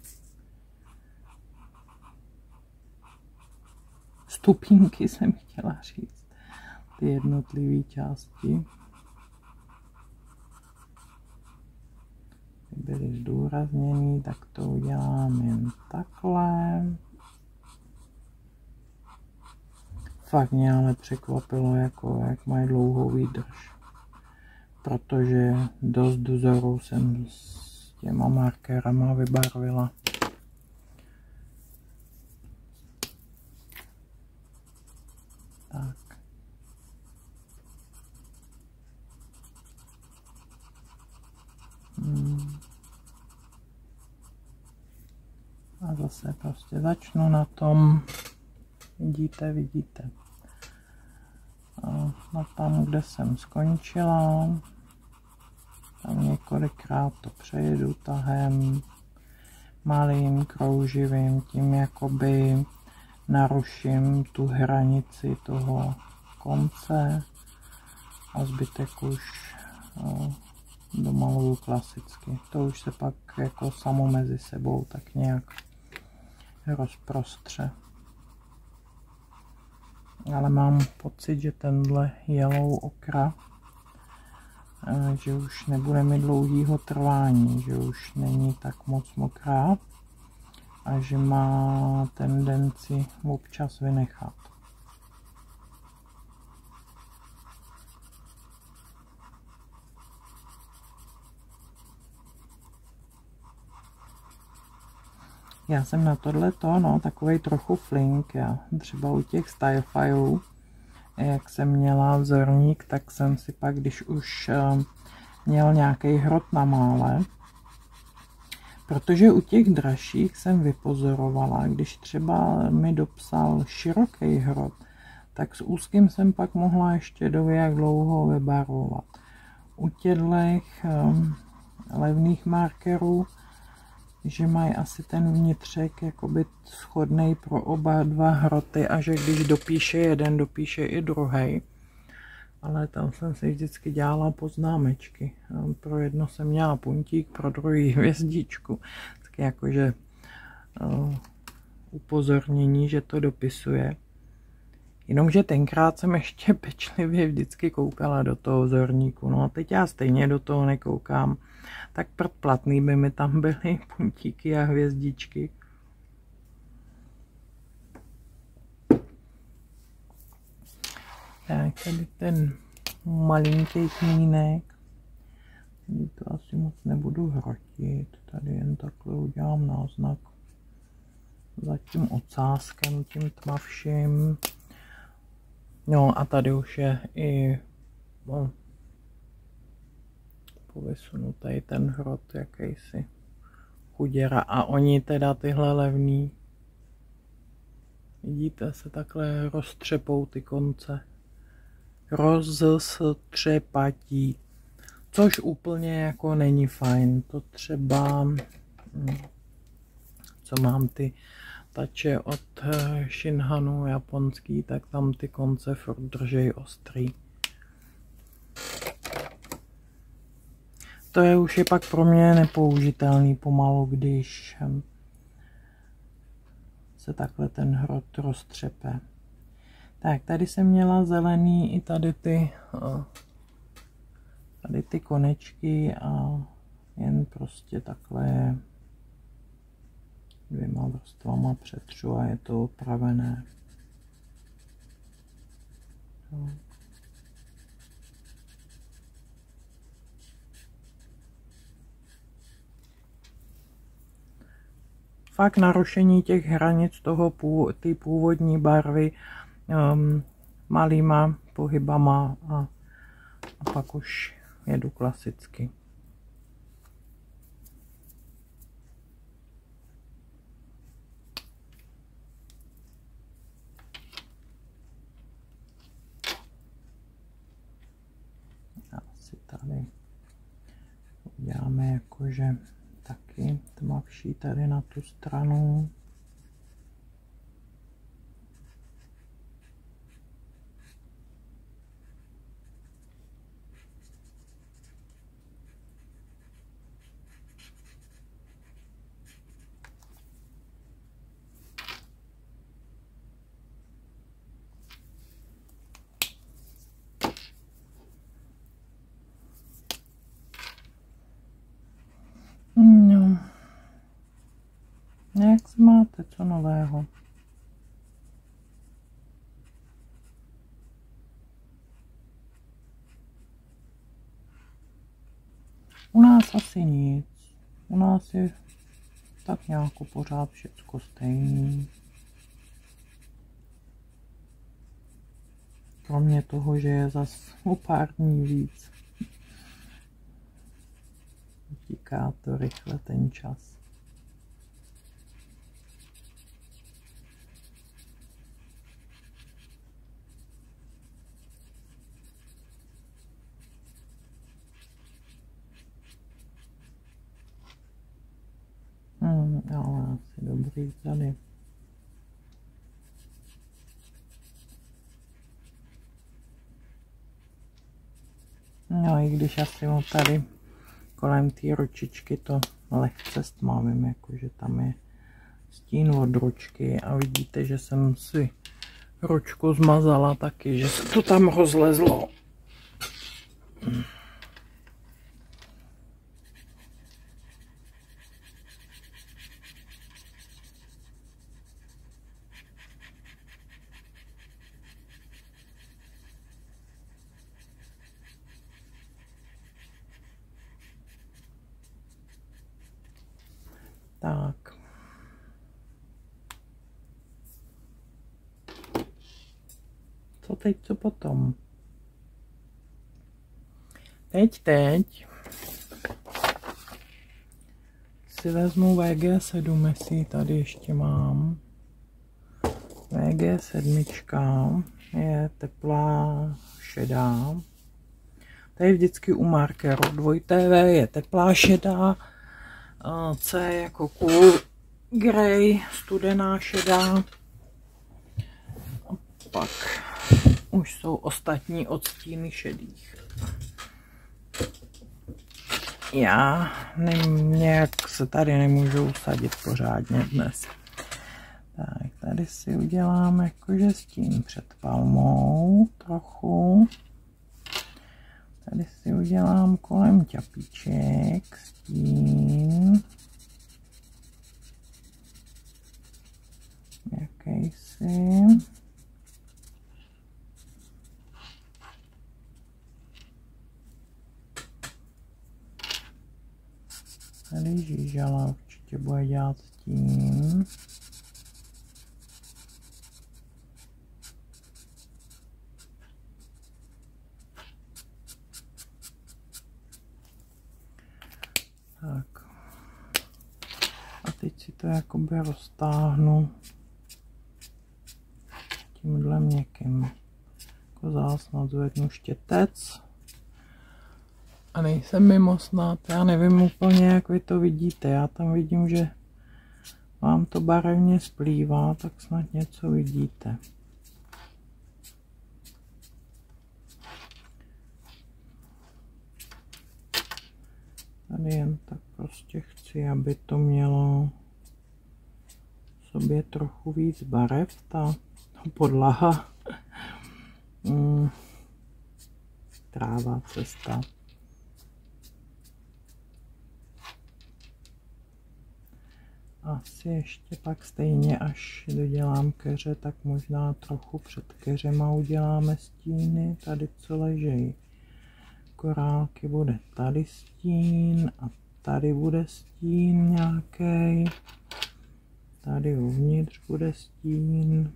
A: stupínky, jsem chtěla říct, ty jednotlivé části. Byly zdůrazněny, tak to udělám jen takhle. Fakt mě ale překvapilo, jak mají dlouhou výdrž, protože dost vzorů jsem s těma markerama vybarvila. Tak. A zase prostě začnu na tom, vidíte. A tam, kde jsem skončila, tam několikrát to přejedu tahem, malým krouživým, tím jakoby naruším tu hranici toho konce a zbytek už domaluju klasicky. To už se pak jako samo mezi sebou tak nějak rozprostře. Ale mám pocit, že tenhle yellow okra, že už nebude mít dlouhýho trvání, že už není tak moc mokrá a že má tendenci občas vynechat. Já jsem na tohleto, no, takovej trochu flink, já třeba u těch style fileů, jak jsem měla vzorník, tak jsem si pak, když už měl nějaký hrot na mále, protože u těch dražších jsem vypozorovala, když třeba mi dopsal široký hrot, tak s úzkým jsem pak mohla ještě jak dlouho vybarvovat. U těchto levných markerů, že mají asi ten vnitřek jakoby shodný pro oba dva hroty a že když dopíše jeden, dopíše i druhý. Ale tam jsem si vždycky dělala poznámečky. Pro jedno jsem měla puntík, pro druhý hvězdičku. Tak jakože upozornění, že to dopisuje. Jenomže tenkrát jsem ještě pečlivě vždycky koukala do toho vzorníku. No a teď já stejně do toho nekoukám. Tak předplatný by mi tam byly puntíky a hvězdičky. Tak tady ten malinký kmínek. Tady to asi moc nebudu hrotit. Tady jen takhle udělám náznak. Za tím ocáskem, tím tmavším. No a tady už je i povysunutý ten hrot jakýsi chuděra. A oni teda tyhle levný, vidíte, se takhle roztřepou ty konce. Rozstřepatí. Což úplně jako není fajn. To třeba, co mám ty tače od Shinhanu japonský, tak tam ty konce furt držej ostrý. To je už pak pro mě nepoužitelný pomalu, když se takhle ten hrot roztřepe. Tak, tady jsem měla zelený i tady ty konečky a jen prostě takhle dvěma vrstvama přetřu a je to opravené. No. Fakt narušení těch hranic toho ty původní barvy malýma pohybama a pak už jedu klasicky. Asi tady uděláme jakože taky tmavší tady na tu stranu. No. Jak se máte, co nového? U nás asi nic. U nás je tak nějak pořád všecko stejný. Kromě toho, že je zas o pár dní víc. Utíká to rychle ten čas. Ale asi dobrý tady. No i když asi mu tady kolem té ručičky to lehce stmavím, jakože tam je stín od ručky a vidíte, že jsem si ručku zmazala taky, že se to tam rozlezlo. Tak. Co teď, co potom? Teď si vezmu VG7, jestli tady ještě mám. VG7 je teplá šedá. To je vždycky u markeru. 2TV je teplá šedá. C jako cool grey, studená šedá. A pak už jsou ostatní odstíny šedých. Já nějak se tady nemůžu usadit pořádně dnes. Tak, tady si udělám jakože stín před palmou trochu. Tady si udělám kolem ťapíček stín. Jakýsi. Tady žížala určitě bude dělat stín. Tak. A teď si to jakoby roztáhnu tímhle měkkým. Jako zás nadzvednu štětec. A nejsem mimo snad, já nevím úplně, jak vy to vidíte. Já tam vidím, že vám to barevně splývá, tak snad něco vidíte. Tady jen tak prostě chci, aby to mělo v sobě trochu víc barev, ta podlaha. Tráva, cesta. Asi ještě pak stejně, až dodělám keře, tak možná trochu před keřema uděláme stíny. Tady co ležejí korálky, bude tady stín a tady bude stín nějaký. Tady uvnitř bude stín.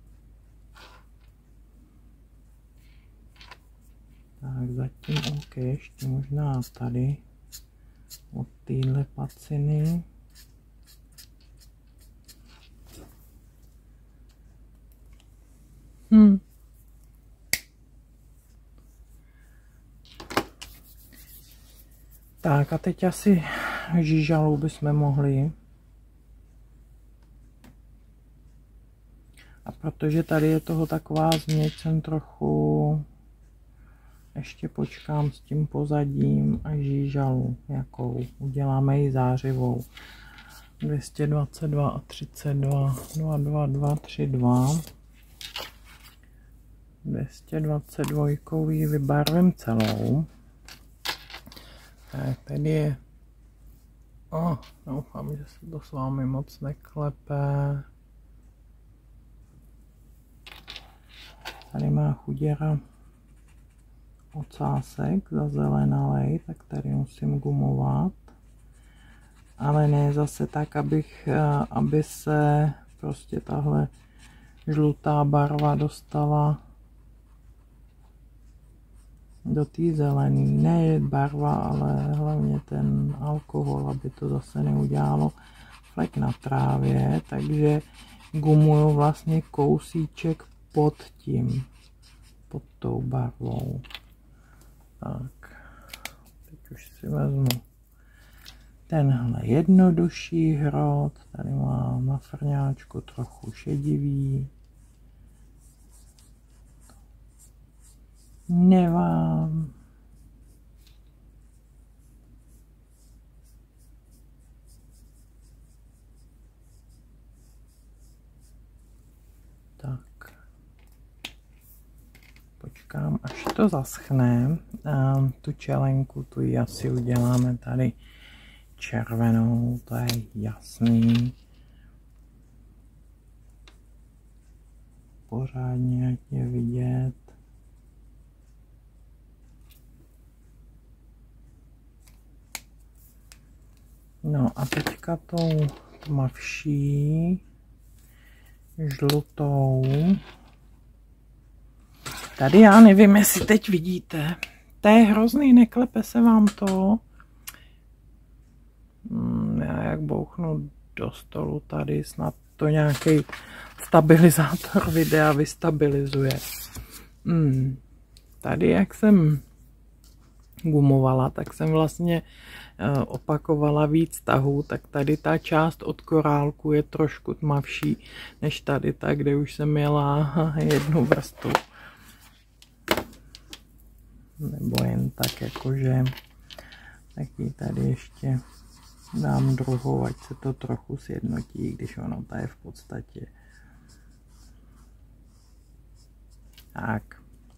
A: Tak zatím OK, ještě možná tady od téhle paciny. Tak a teď asi žížalu bychom mohli. A protože tady je toho taková změť, jsem trochu ještě počkám s tím pozadím a žížalu, jakou uděláme ji zářivou. 222 a 32, 222, 32. 222 ji vybarvím celou. Tak tady je, doufám, že se to s vámi moc neklepe. Tady má chuděra ocásek zazelenalej, tak tady musím gumovat. Ale ne zase tak, aby se prostě tahle žlutá barva dostala do té zelený. Ne barva, ale hlavně ten alkohol, aby to zase neudělalo flek na trávě. Takže gumuju vlastně kousíček pod tím, pod tou barvou. Tak, teď už si vezmu tenhle jednodušší hrot, tady mám na frňáčku trochu šedivý. Nevám. Tak. Počkám, až to zaschne. A tu čelenku, tu ji asi uděláme tady červenou, to je jasný. Pořádně je vidět. No a teďka tou tmavší žlutou. Tady já nevím, jestli teď vidíte. To je hrozný, neklepe se vám to. Já jak bouchnu do stolu tady, snad to nějaký stabilizátor videa vystabilizuje. Tady jak jsem gumovala, tak jsem vlastně opakovala víc tahů, tak tady ta část od korálku je trošku tmavší než tady ta, kde už jsem měla jednu vrstvu. Nebo jen tak jakože, taky tady ještě dám druhou, ať se to trochu sjednotí, když ono to je v podstatě. Tak.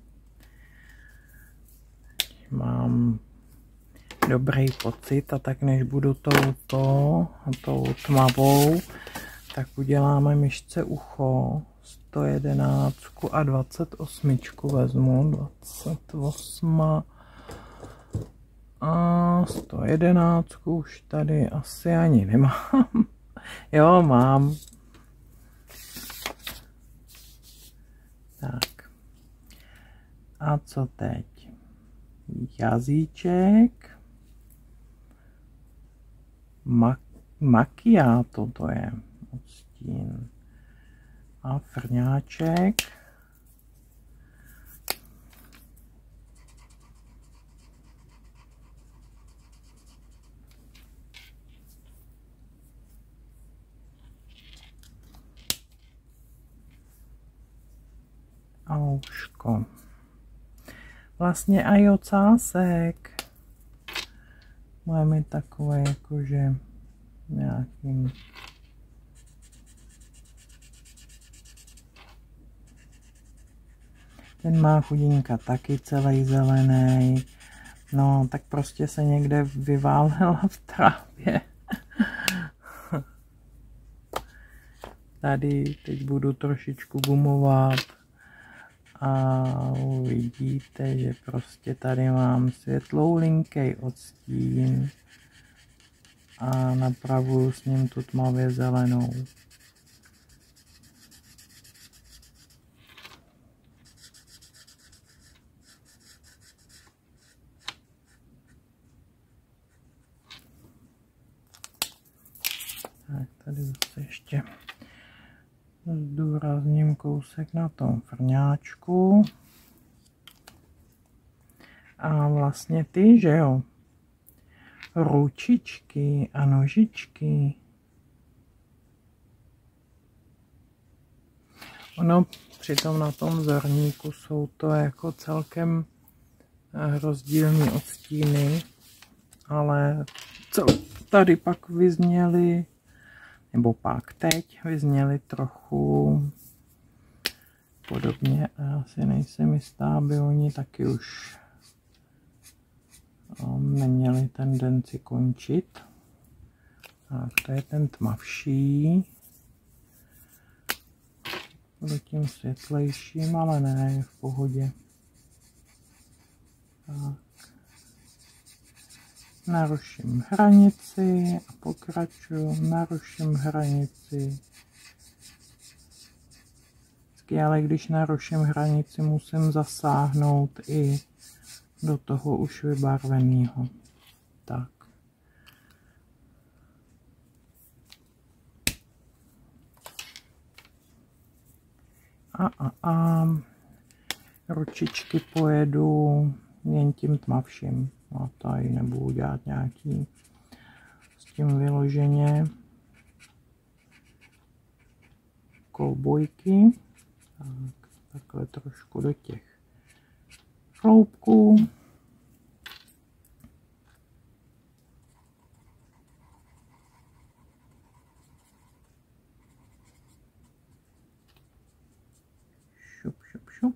A: Mám dobrý pocit a tak než budu tou tmavou, tak uděláme myšce ucho. 111 a 28 vezmu, 28 a 111 už tady asi ani nemám. Jo, mám. Tak. A co teď? Jazyček. Macchiato to je. Odstín. A frňáček. A ouško. Vlastně i ocásek. Bude mi takové jakože nějakým Ten má chudinka taky celý zelený. No, tak prostě se někde vyválela v trávě. Tady teď budu trošičku gumovat a uvidíte, že prostě tady mám světlou linkej odstín a napravuju s ním tu tmavě zelenou. Tak tady zase ještě zdůrazním kousek na tom frňáčku. A vlastně ty, že jo, ručičky a nožičky. Ono přitom na tom vzorníku jsou to jako celkem rozdílné odstíny, ale co tady pak vyzněly, nebo pak teď vyzněly trochu podobně a já si nejsem jistá, aby oni taky už neměli tendenci končit. Tak to je ten tmavší. Budu tím světlejším, ale ne, je v pohodě. Tak. Naruším hranici a pokračuju, naruším hranici. Ale když naruším hranici, musím zasáhnout i do toho už vybarveného. Tak. A ručičky pojedu jen tím tmavším. A tady nebudu dělat nějaký s tím vyloženě koubojky. Tak, takhle trošku do těch chloupků. Šup, šup, šup.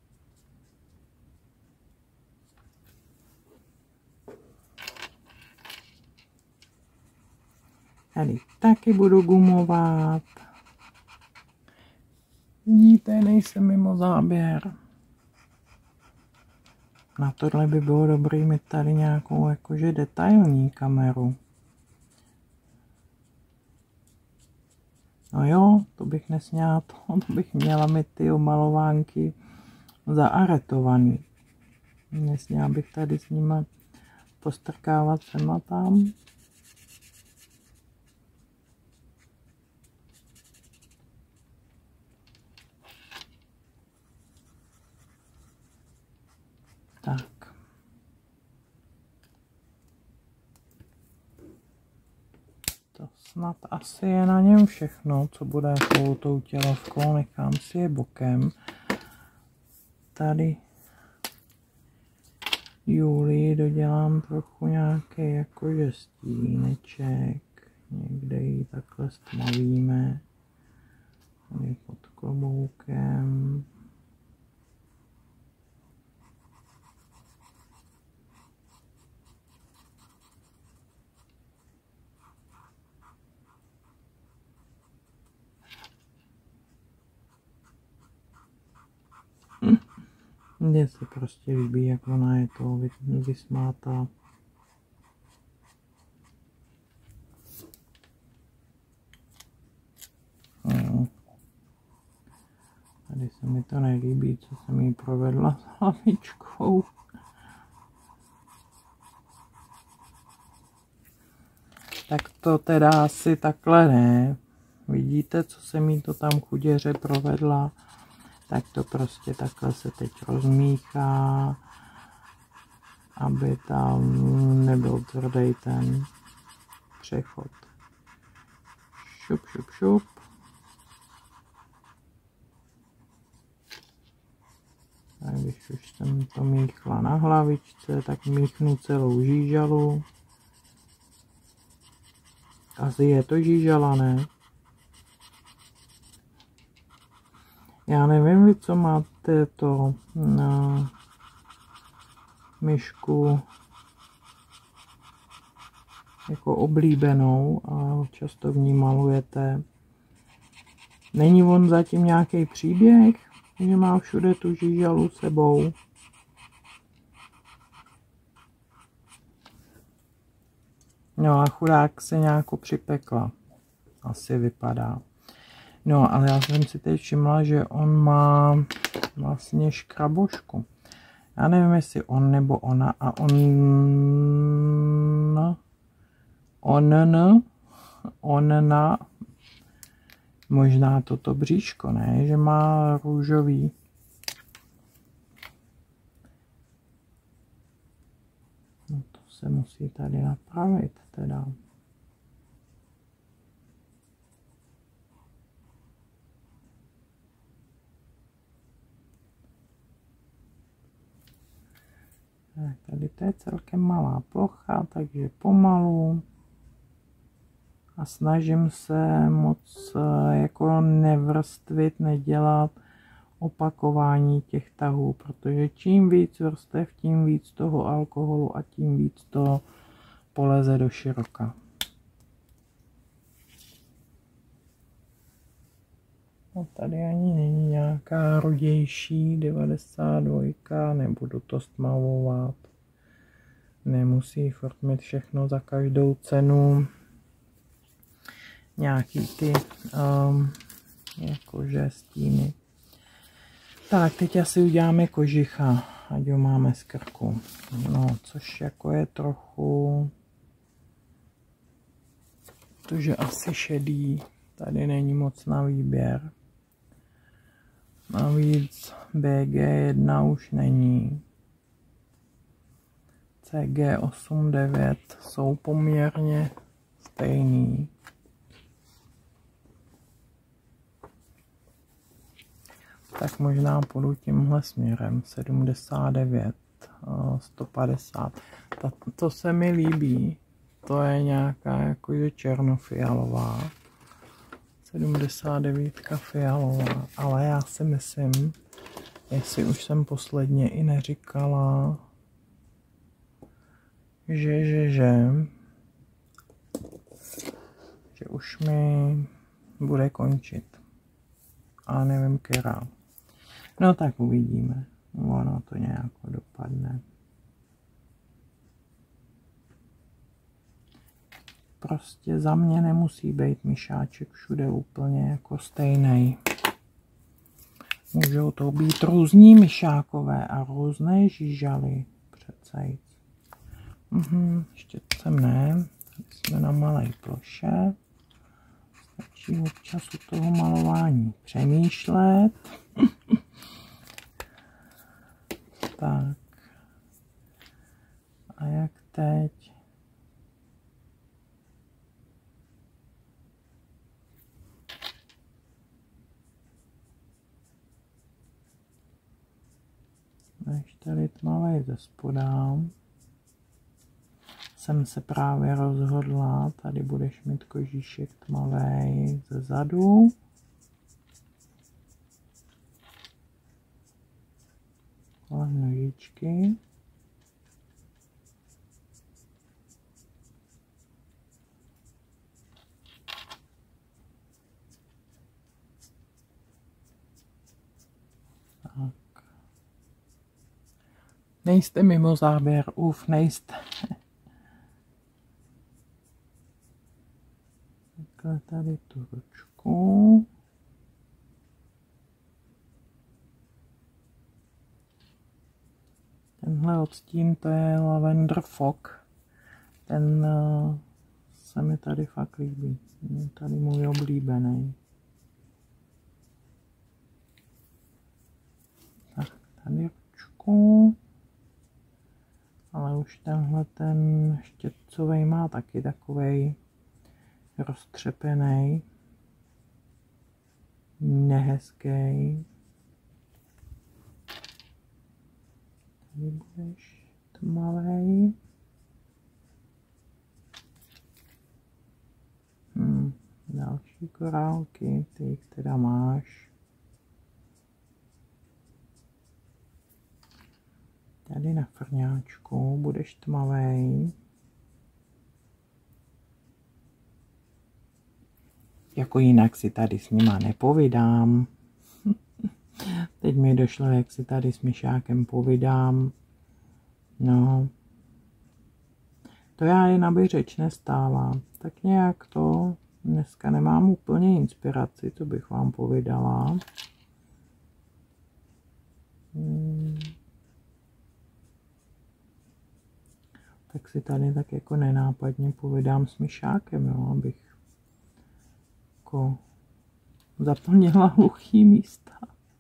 A: Tady taky budu gumovat. Vidíte, nejsem mimo záběr. Na tohle by bylo dobré mít tady nějakou jakože detailní kameru. No jo, to bych nesměla to bych měla mít ty omalovánky zaaretovaný. Nesměla bych tady s nimi postrkávat sem a tam. Tak. To snad asi je na něm všechno, co bude jako tou tělovkou. Nechám si je bokem. Tady Julii dodělám trochu nějaký jakože stíneček. Někde ji takhle stmavíme. Tady pod kloboukem. Mně se prostě líbí, jak ona je to vysmátá. Tady se mi to nelíbí, co jsem jí provedla s hlavičkou. Tak to teda asi takhle ne. Vidíte, co jsem jí to tam chuděře provedla? Tak to prostě takhle se teď rozmíchá, aby tam nebyl tvrdý ten přechod. Šup, šup, šup. A když už jsem to míchla na hlavičce, tak míchnu celou žížalu. Asi je to žížala, ne? Já nevím, vy co máte, této myšku jako oblíbenou a často v ní malujete. Není on zatím nějaký příběh, že má všude tu žížalu sebou? No a chudák se nějak připekla. Asi vypadá. No, ale já jsem si teď všimla, že on má vlastně škrabošku. Já nevím, jestli on nebo ona a ona, možná toto bříško, ne? Že má růžový. No to se musí tady napravit teda. Tak tady to je celkem malá plocha, takže pomalu. A snažím se moc jako nevrstvit, nedělat opakování těch tahů, protože čím víc vrstev, tím víc toho alkoholu a tím víc to poleze do široka. No tady ani není nějaká rudější 92, nebudu to stmavovat. Nemusí furt mít všechno za každou cenu. Nějaký ty jakože stíny. Tak, teď asi uděláme kožicha, ať ho máme z krku. No, což jako je trochu, protože asi šedý, tady není moc na výběr. Navíc BG1 už není. CG8, 9 jsou poměrně stejný. Tak možná půjdu tímhle směrem, 79, 150. To se mi líbí, to je nějaká jakože černofialová, 79 fialová, ale já si myslím, jestli už jsem posledně i neříkala, že už mi bude končit, ale nevím která. No tak uvidíme, ono to nějak dopadne. Prostě za mě nemusí být myšáček všude úplně jako stejný. Můžou to být různí myšákové a různé žížaly přece. Ještě sem ne, tady jsme na malé ploše. Stačí občas u toho malování přemýšlet. Tak. A jak teď? Než tady tmavej ze spoda. Jsem se právě rozhodla, tady budeš mít kožíšek tmavej ze zadu. Kolem nožičky. Tak. Nejste mimo záběr, nejste. Takhle tady tu ručku. Tenhle odstín, to je Lavender Fog. Ten se mi tady fakt líbí. Je tady můj oblíbený. Tak, tady ručku. Ale už tenhle ten štětcovej má taky takovej roztřepený. Nehezký. Tady budeš tmavej. Další korálky, ty jich teda máš. Tady na frňáčku budeš tmavej. Jako jinak si tady s nima nepovídám. Teď mi došlo, jak si tady s myšákem povídám. No. To já jen aby řeč nestála. Tak nějak to. Dneska nemám úplně inspiraci, co bych vám povídala. Tak si tady tak jako nenápadně povídám s myšákem, jo, abych jako zaplnila hluchý místa.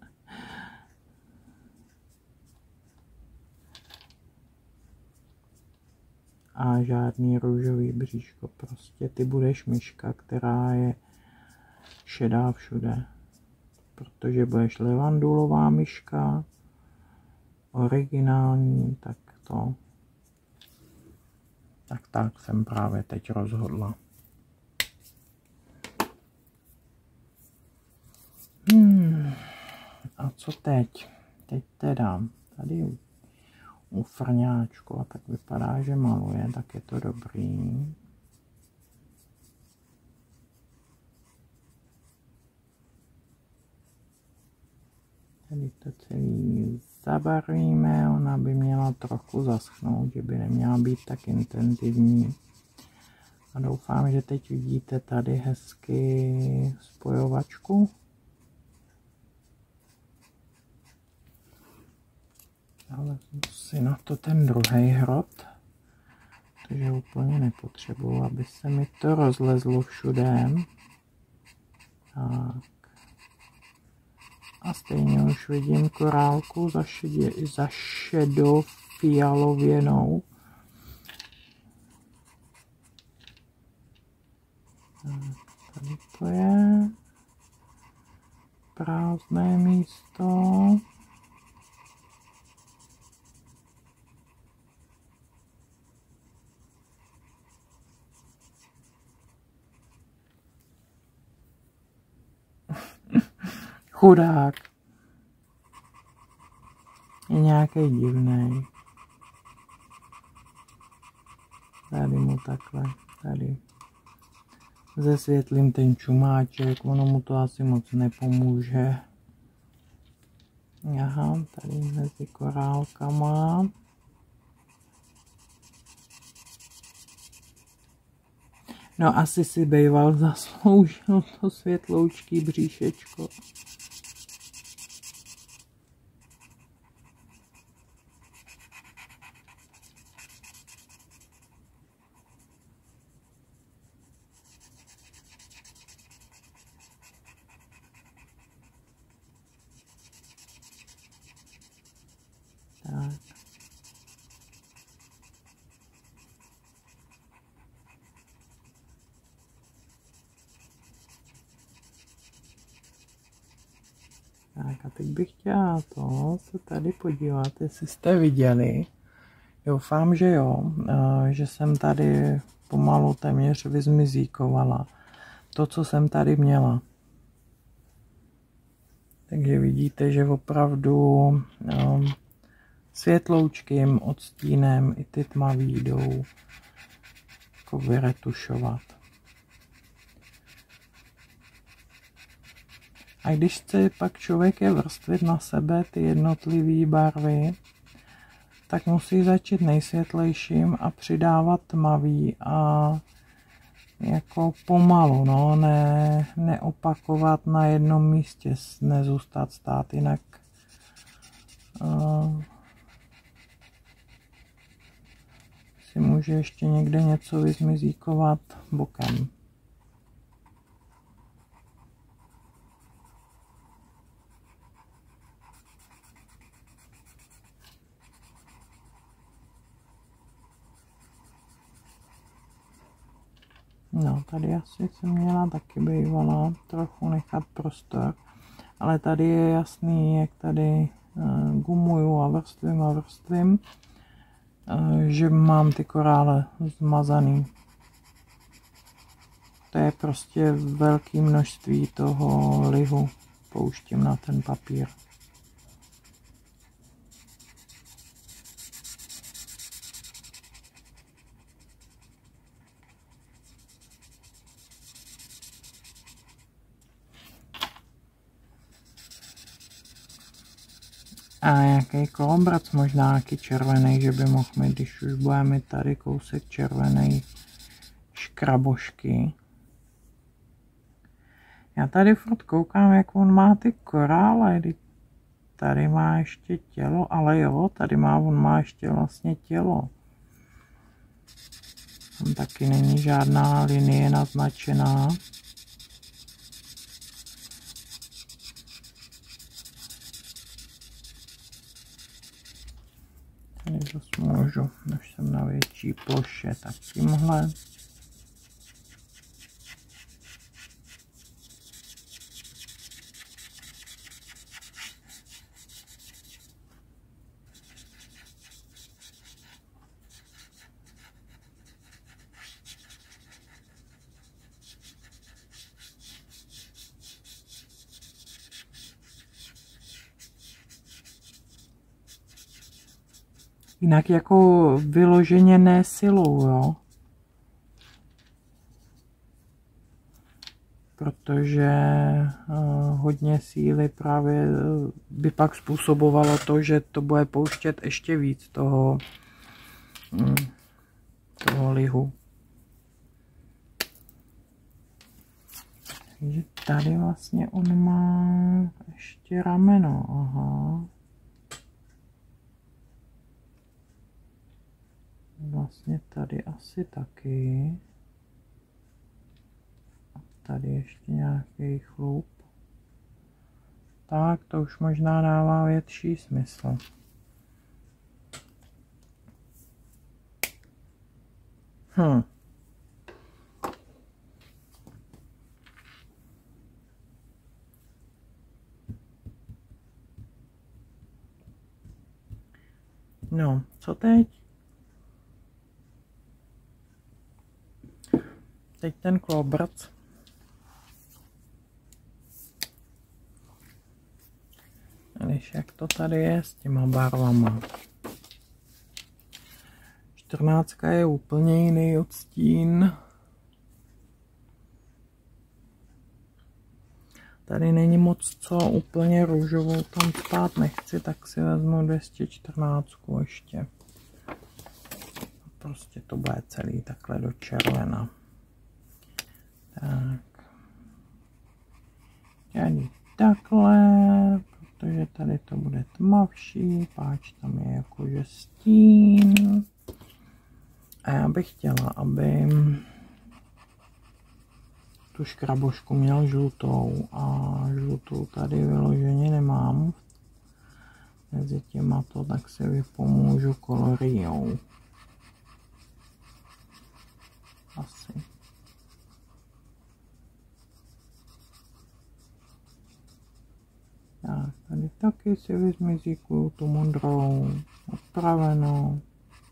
A: A žádný růžový bříško, prostě ty budeš myška, která je šedá všude. Protože budeš levandulová myška, originální, tak to. Tak jsem právě teď rozhodla. A co teď? Teď teda tady u frňáčku, a tak vypadá, že maluje, tak je to dobrý. Tady to celý zabarvíme, ona by měla trochu zaschnout, že by neměla být tak intenzivní. A doufám, že teď vidíte tady hezky spojovačku. Ale si na to ten druhý hrot, protože úplně nepotřebuji, aby se mi to rozlezlo všude. Tak. A stejně už vidím korálku za šedofialověnou. Tady to je prázdné místo. Chudák. Je nějaký divný. Tady mu takhle, tady. Zesvětlím ten čumáček, ono mu to asi moc nepomůže. Aha, tady mezi korálkama. No asi si bejval zasloužil to světloučký bříšečko. Tak. Tak a teď bych chtěla to se tady podívat, jestli jste viděli. Doufám, že jo, že jsem tady pomalu téměř vyzmizíkovala to, co jsem tady měla. Takže vidíte, že opravdu světloučkým odstínem i ty tmavý jdou jako vyretušovat. A když chce pak člověk je vrstvit na sebe ty jednotlivé barvy, tak musí začít nejsvětlejším a přidávat tmavý a jako pomalu, no, neopakovat na jednom místě, nezůstat stát, jinak si může ještě někde něco vyzmizíkovat bokem. No, tady asi jsem měla taky bývala trochu nechat prostor, ale tady je jasný, jak tady gumuju a vrstvím, že mám ty korále zmazaný. To je prostě velké množství toho lihu, pouštím na ten papír. A nějaký kolobrac, možná nějaký červený, že by mohl mít, když už bude mít tady kousek červený škrabošky. Já tady furt koukám, jak on má ty korále, tady má ještě tělo, ale jo, tady on má ještě vlastně tělo. Tam taky není žádná linie naznačená. Tady zase můžu, než jsem na větší ploše, tak tímhle. Jinak jako vyloženě ne silou, jo. Protože hodně síly právě by pak způsobovalo to, že to bude pouštět ještě víc toho lihu. Takže tady vlastně on má ještě rameno, aha. Vlastně tady asi taky. A tady ještě nějaký chlup. Tak, to už možná dává větší smysl. No, co teď? Teď ten klobrc. Když jak to tady je s těma barvama. 14 je úplně jiný odstín. Tady není moc co, úplně růžovou tam spát nechci, tak si vezmu 214 ještě. Prostě to bude celý takhle do červena. Tak. Tady takhle, protože tady to bude tmavší, páč tam je jakože stín. A já bych chtěla, aby tu škrabošku měl žlutou a žlutou tady vyloženě nemám. Mezi těma to tak si vypomůžu koloriou. Asi. Tak, tady taky si vyzmizíkuju tu modrou, odpravenou.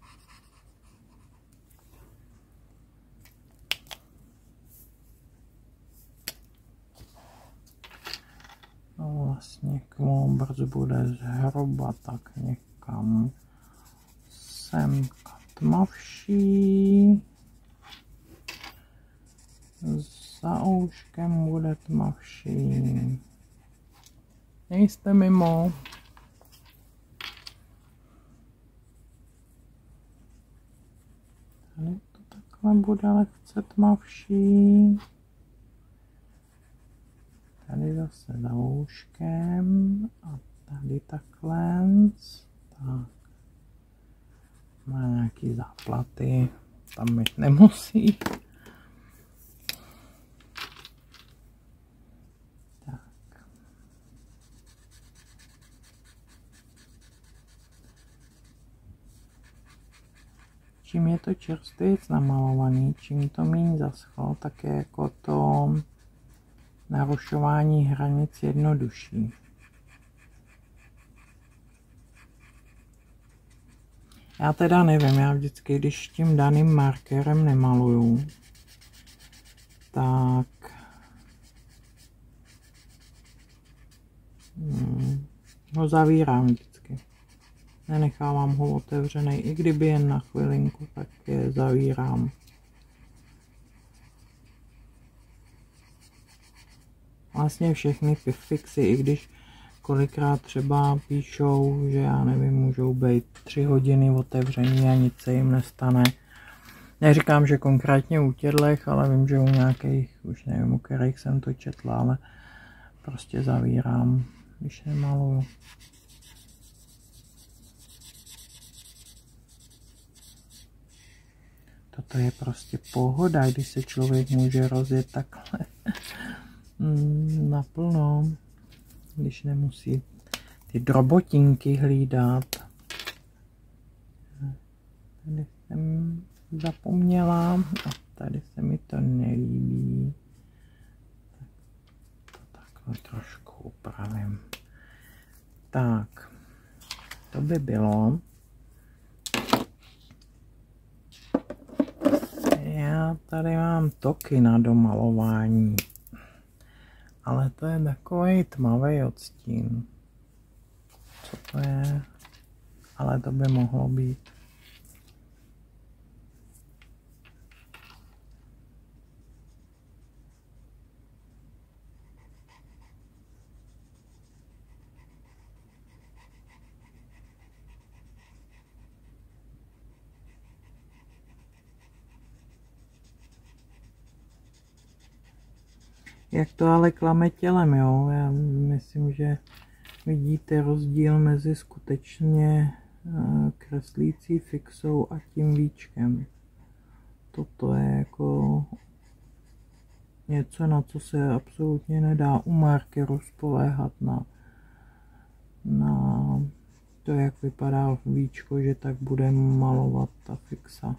A: No vlastně klobrc bude zhruba tak někam semka tmavší. Za ouškem bude tmavší. Nejste mimo. Tady to takhle bude lehce tmavší. Tady zase za ouškem a tady takhle. Tak. Má nějaký záplaty, tam mít nemusí. Čím je to čerstvěc namalovaný, čím to méně zaschlo, tak je jako to narušování hranic jednodušší. Já teda nevím, já vždycky, když tím daným markerem nemaluju, tak ho zavírám vždycky. Nenechávám ho otevřený, i kdyby jen na chvilinku, tak je zavírám. Vlastně všechny fixy, i když kolikrát třeba píšou, že já nevím, můžou být 3 hodiny otevřený a nic se jim nestane. Neříkám, že konkrétně u tědlech, ale vím, že u nějakých, už nevím, u kterých jsem to četla, ale prostě zavírám, když nemaluju. Toto je prostě pohoda, když se člověk může rozjet takhle naplno, když nemusí ty drobotinky hlídat. Tady jsem zapomněla a tady se mi to nelíbí. To takhle trošku upravím. Tak, to by bylo. Já tady mám toky na domalování, ale to je takový tmavý odstín. Co to je? Ale to by mohlo být. Jak to ale klame tělem, jo? Já myslím, že vidíte rozdíl mezi skutečně kreslící fixou a tím víčkem. Toto je jako něco, na co se absolutně nedá u markeru spoléhat na to, jak vypadá víčko, že tak bude malovat ta fixa.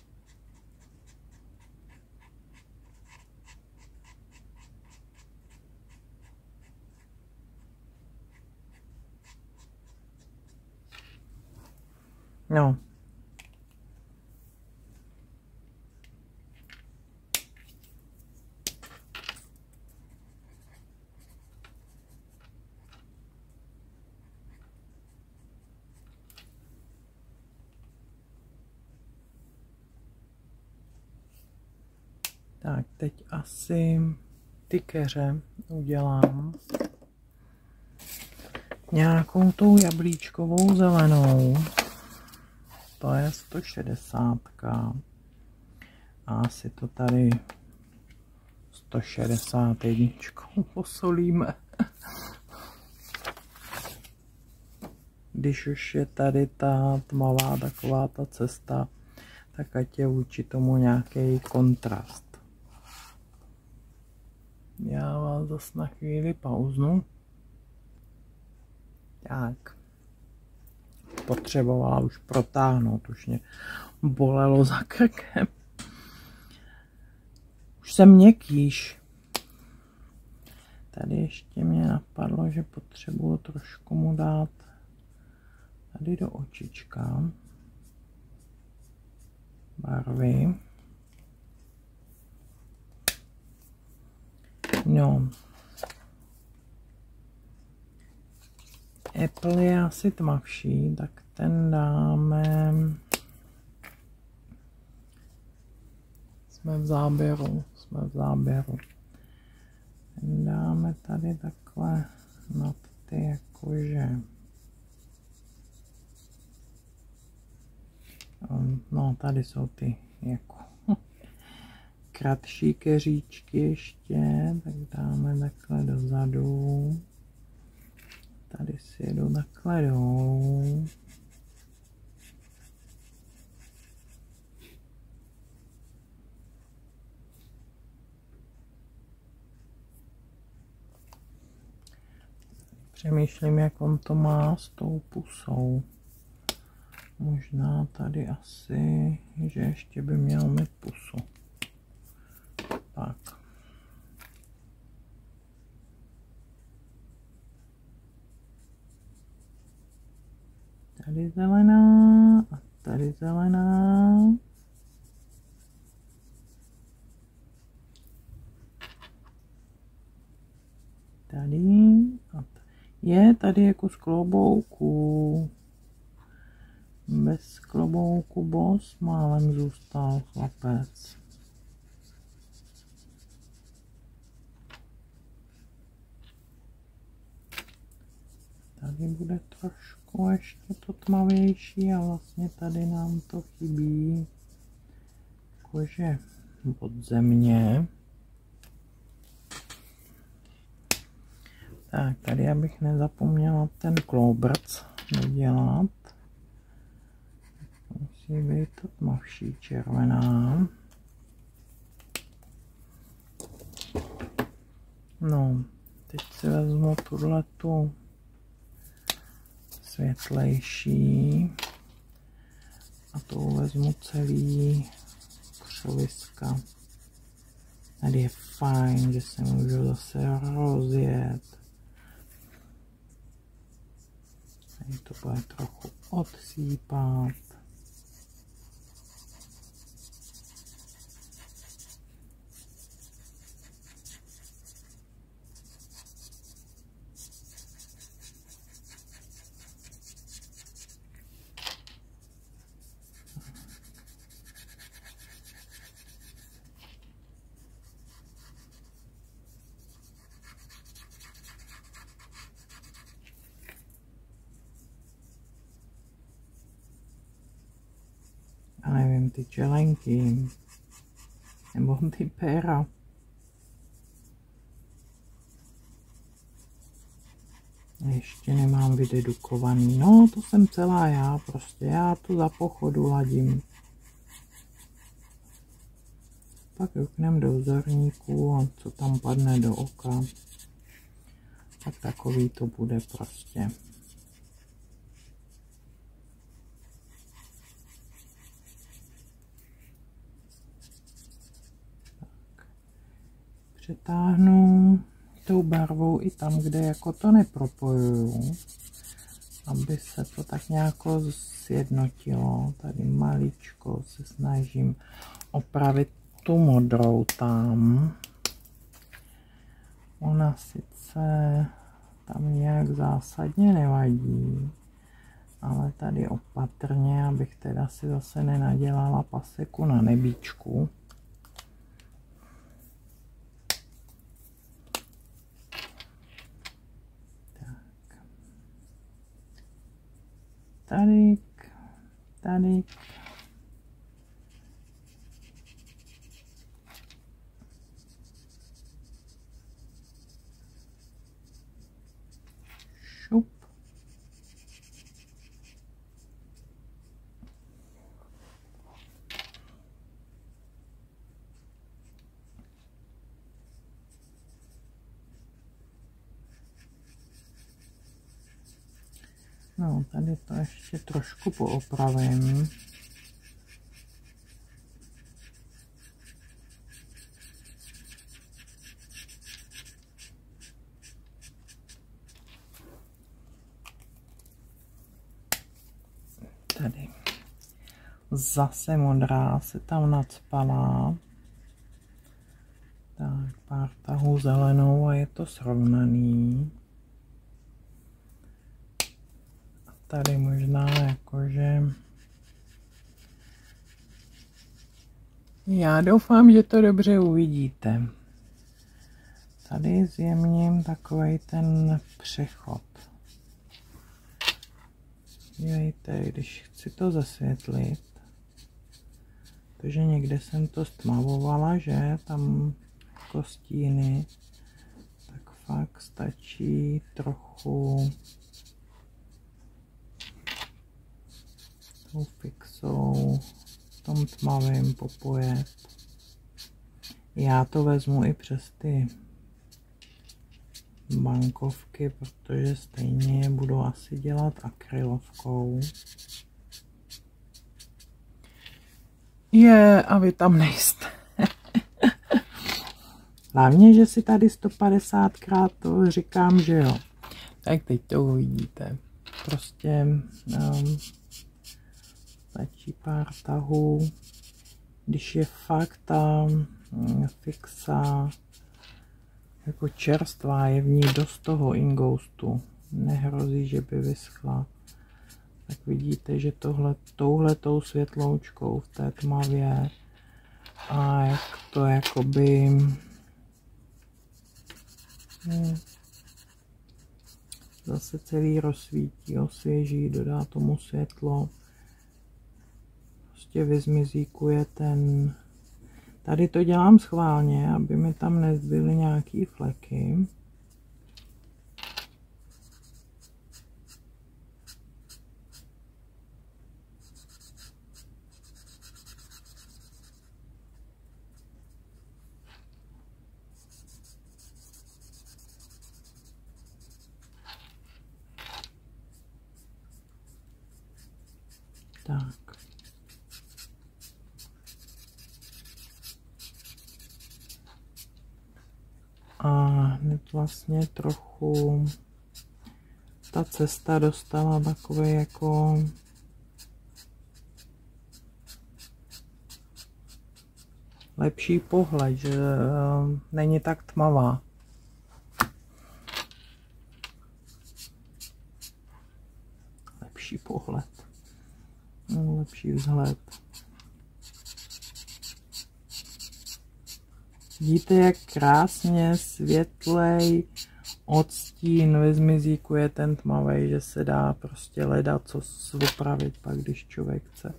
A: No. Tak, teď asi ty keře udělám nějakou tou jablíčkovou zelenou. To je 160. A asi to tady 161 posolíme. Když už je tady ta tmavá taková ta cesta, tak ať je vůči tomu nějaký kontrast. Já vás zase na chvíli pauznu. Tak. Potřebovala už protáhnout, už mě bolelo za krkem. Už jsem měkkýš. Tady ještě mě napadlo, že potřebuju trošku mu dát tady do očička barvy. No. Apple je asi tmavší, tak ten dáme. Jsme v záběru. Ten dáme tady takhle nad ty jakože. No, tady jsou ty jako kratší keříčky ještě, tak dáme takhle dozadu. Tady si jedu takhle dolů. Přemýšlím, jak on to má s tou pusou. Možná tady asi, že ještě by měl mít pusu. Tak. Tady zelená a tady zelená. Tady a je tady jako z klobouku. Bez klobouku boss málem zůstal chlapec. Tady bude trošku ještě to tmavější a vlastně tady nám to chybí jakože od země. Tak, tady abych nezapomněla ten kloubrt dodělat. Musí být to tmavší červená. No, teď si vezmu tuhletu světlejší a tou vezmu celý křoviska. Tady je fajn, že se můžu zase rozjet. Tady to bude trochu odsýpat. A nevím, ty čelenky, nebo ty péra. Ještě nemám vydedukovaný, no to jsem celá já, prostě já to za pochodu ladím. Pak juknem do vzorníku a co tam padne do oka, tak takový to bude prostě. Přetáhnu tou barvou i tam, kde jako to nepropojuju, aby se to tak nějak sjednotilo. Tady maličko se snažím opravit tu modrou tam. Ona sice tam nějak zásadně nevadí, ale tady opatrně, abych teda si zase nenadělala paseku na nebíčku. Tady. Šup. No, tady to ještě trošku poopravím. Tady. Zase modrá se tam nacpala. Tak, pár tahů zelenou a je to srovnaný. Tady možná jakože... Já doufám, že to dobře uvidíte. Tady zjemním takovej ten přechod. Dívejte, když chci to zasvětlit, protože někde jsem to stmavovala, že tam jako stíny, tak fakt stačí trochu tou fixou v tom tmavém popojet. Já to vezmu i přes ty bankovky, protože stejně je budu asi dělat akrylovkou. A vy tam nejste. Hlavně, že si tady 150krát to říkám, že jo. Tak teď to uvidíte. Prostě stačí pár tahů. Když je fakt ta fixa jako čerstvá, je v ní dost toho ingoustu, nehrozí, že by vyschla, tak vidíte, že touhletou světloučkou v té tmavě a jak to jakoby zase celý rozsvítí, osvěží, dodá tomu světlo. Prostě vyzmizíkuje ten... Tady to dělám schválně, aby mi tam nezbyly nějaký fleky. Tak. A hned vlastně trochu ta cesta dostala takový jako lepší pohled, že není tak tmavá. Lepší pohled. Lepší vzhled. Vidíte, jak krásně světlej odstín vyzmizíkuje ten tmavý, že se dá prostě hledat, co opravit pak, když člověk chce.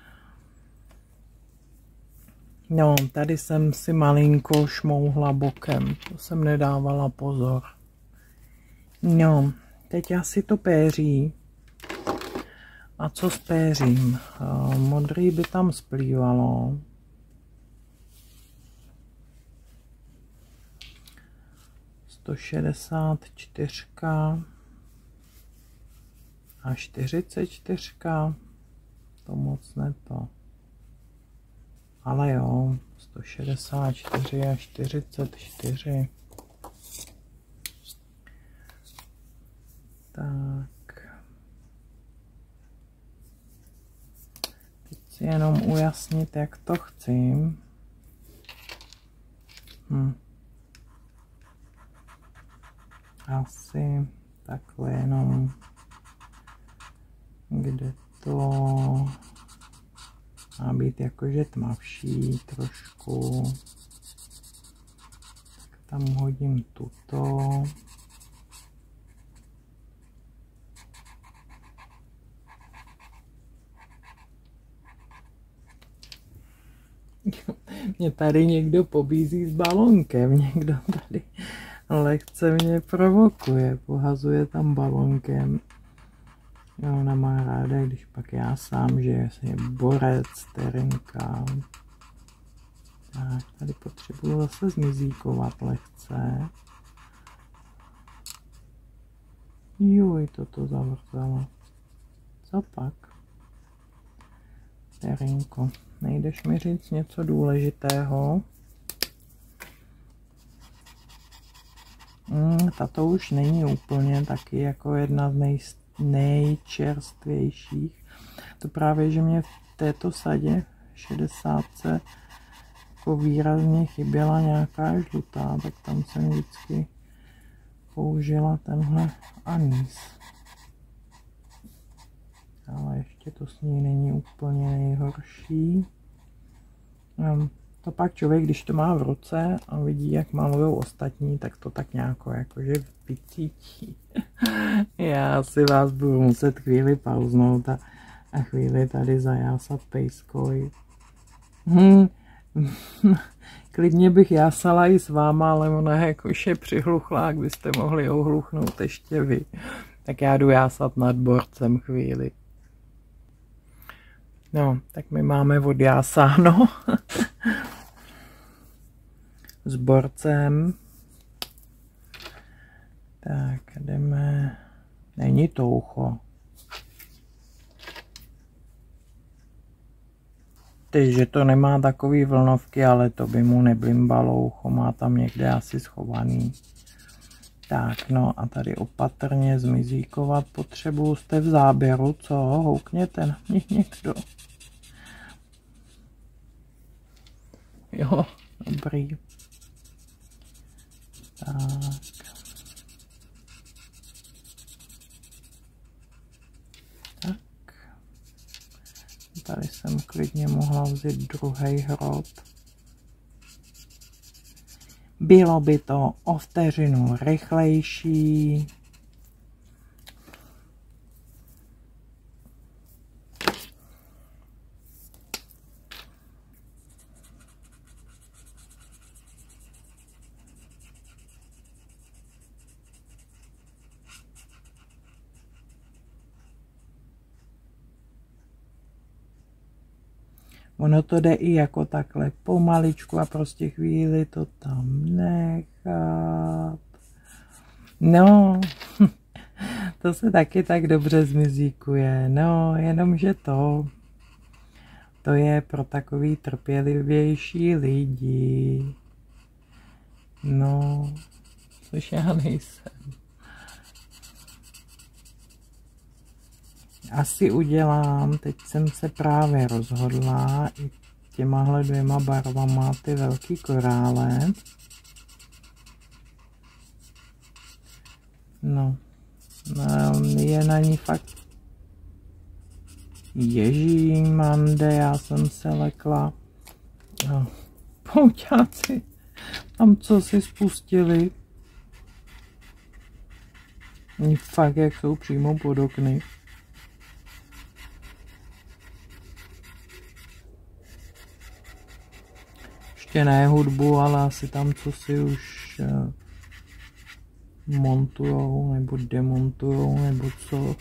A: No, tady jsem si malinko šmouhla bokem, to jsem nedávala pozor. No, teď asi to péří. A co s péřím? Modrý by tam splývalo. To 64 a 44, to moc ne to. Ale jo, 164 a 44. Tak. Teď si jenom ujasnit, jak to chci. Asi takhle jenom, kde to má být jakože tmavší trošku, tak tam hodím tuto. Mě tady někdo pobízí s balonkem, někdo tady lehce mě provokuje, pohazuje tam balonkem. Jo, ona má ráda, když pak já sám, že je borec, terinka. Tak, tady potřebuji zase zmizíkovat lehce. Juj, toto zavrzelo. Co pak? Terinko, nejdeš mi říct něco důležitého? Tato už není úplně taky jako jedna z nejčerstvějších. To právě, že mě v této sadě 60 jako výrazně chyběla nějaká žlutá, tak tam jsem vždycky použila tenhle anýs. Ale ještě to s ní není úplně nejhorší. To pak člověk, když to má v ruce a vidí, jak malujou ostatní, tak to tak nějak jakože vycítí. Já si vás budu muset chvíli pauznout a chvíli tady zajásat pejskoj. Klidně bych jásala i s váma, ale ona jakož je přihluchlá, byste mohli ohluchnout ještě vy. Tak já jdu jásat nad borcem chvíli. No, tak my máme odjásáno s borcem. Tak, jdeme. Není to ucho. Takže to nemá takový vlnovky, ale to by mu neblimbalo ucho, má tam někde asi schovaný. Tak, no a tady opatrně zmizíkovat potřebuju. Jste v záběru, co? Houkněte na mě někdo. Jo, dobrý. Tak. Tak. Tady jsem klidně mohla vzít druhý hrob. Bylo by to o vteřinu rychlejší. Ono to jde i jako takhle pomaličku a prostě chvíli to tam nechat. No, to se taky tak dobře zmizíkuje. No, jenomže to je pro takový trpělivější lidi. No, což já nejsem. Asi udělám, teď jsem se právě rozhodla i těmahle 2 barvama ty velký korále. No, je na ní fakt Ježí mande, já jsem se lekla. No, pouťáci, tam co si spustili. Oni fakt jak jsou přímo pod okny. Ještě ne hudbu, ale asi tam co si už montujou nebo demontujou nebo co.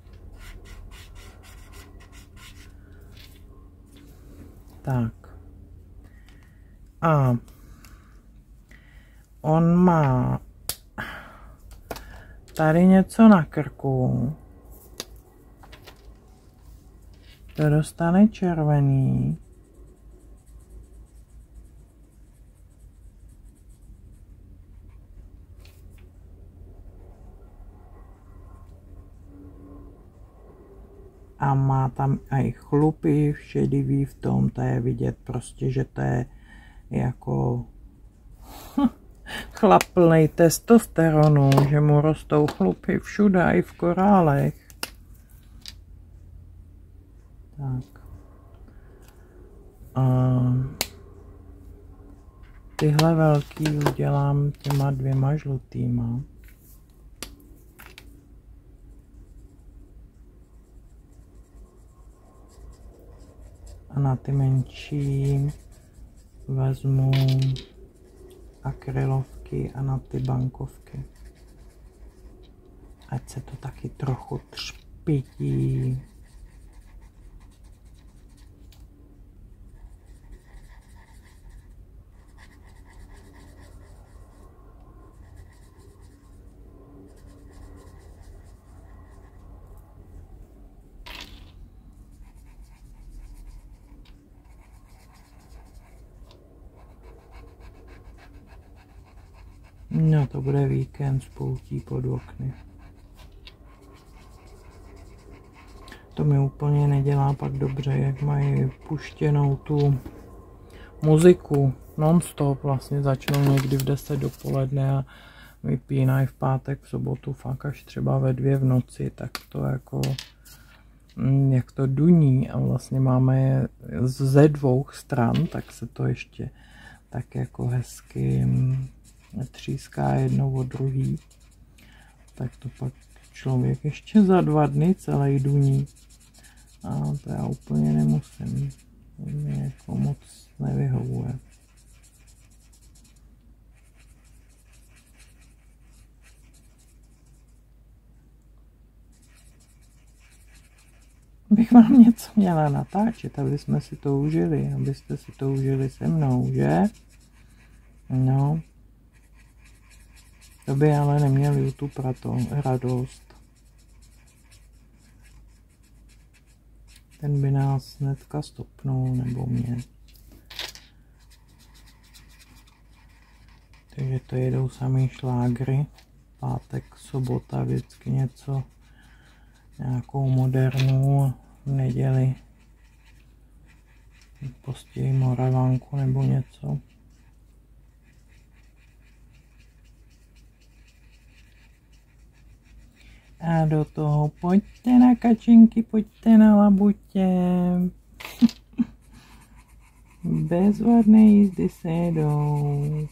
A: Tak. A on má tady něco na krku. To dostane červený. A má tam i chlupy šedivý v tom, to je vidět prostě, že to je jako chlap plnej testosteronu, že mu rostou chlupy všude, i v korálech. Tak. A tyhle velký udělám těma 2 žlutýma. A na ty menší vezmu akrylovky a na ty bankovky. Ať se to taky trochu třpití. No to bude víkend s poutí pod okny. To mi úplně nedělá pak dobře, jak mají puštěnou tu muziku non-stop, vlastně začnou někdy v 10 dopoledne a vypínají v pátek, v sobotu fakt až třeba ve 2 v noci, tak to jako jak to duní a vlastně máme je ze 2 stran, tak se to ještě tak jako hezky tříská jedno od druhý, tak to pak člověk ještě za 2 dny celý duní. A to já úplně nemusím, to mě jako moc nevyhovuje. Bych vám něco měla natáčet, aby jsme si to užili, abyste si to užili se mnou, že? No. To by ale neměl YouTube radost. Ten by nás hnedka stopnul, nebo mě. Takže to jedou samý šlágry. Pátek, sobota, vždycky něco, nějakou modernu, v neděli postějí Moravanku nebo něco. A do toho pojďte na kačinky, pojďte na labutě. Bezvadné jízdy se jedou.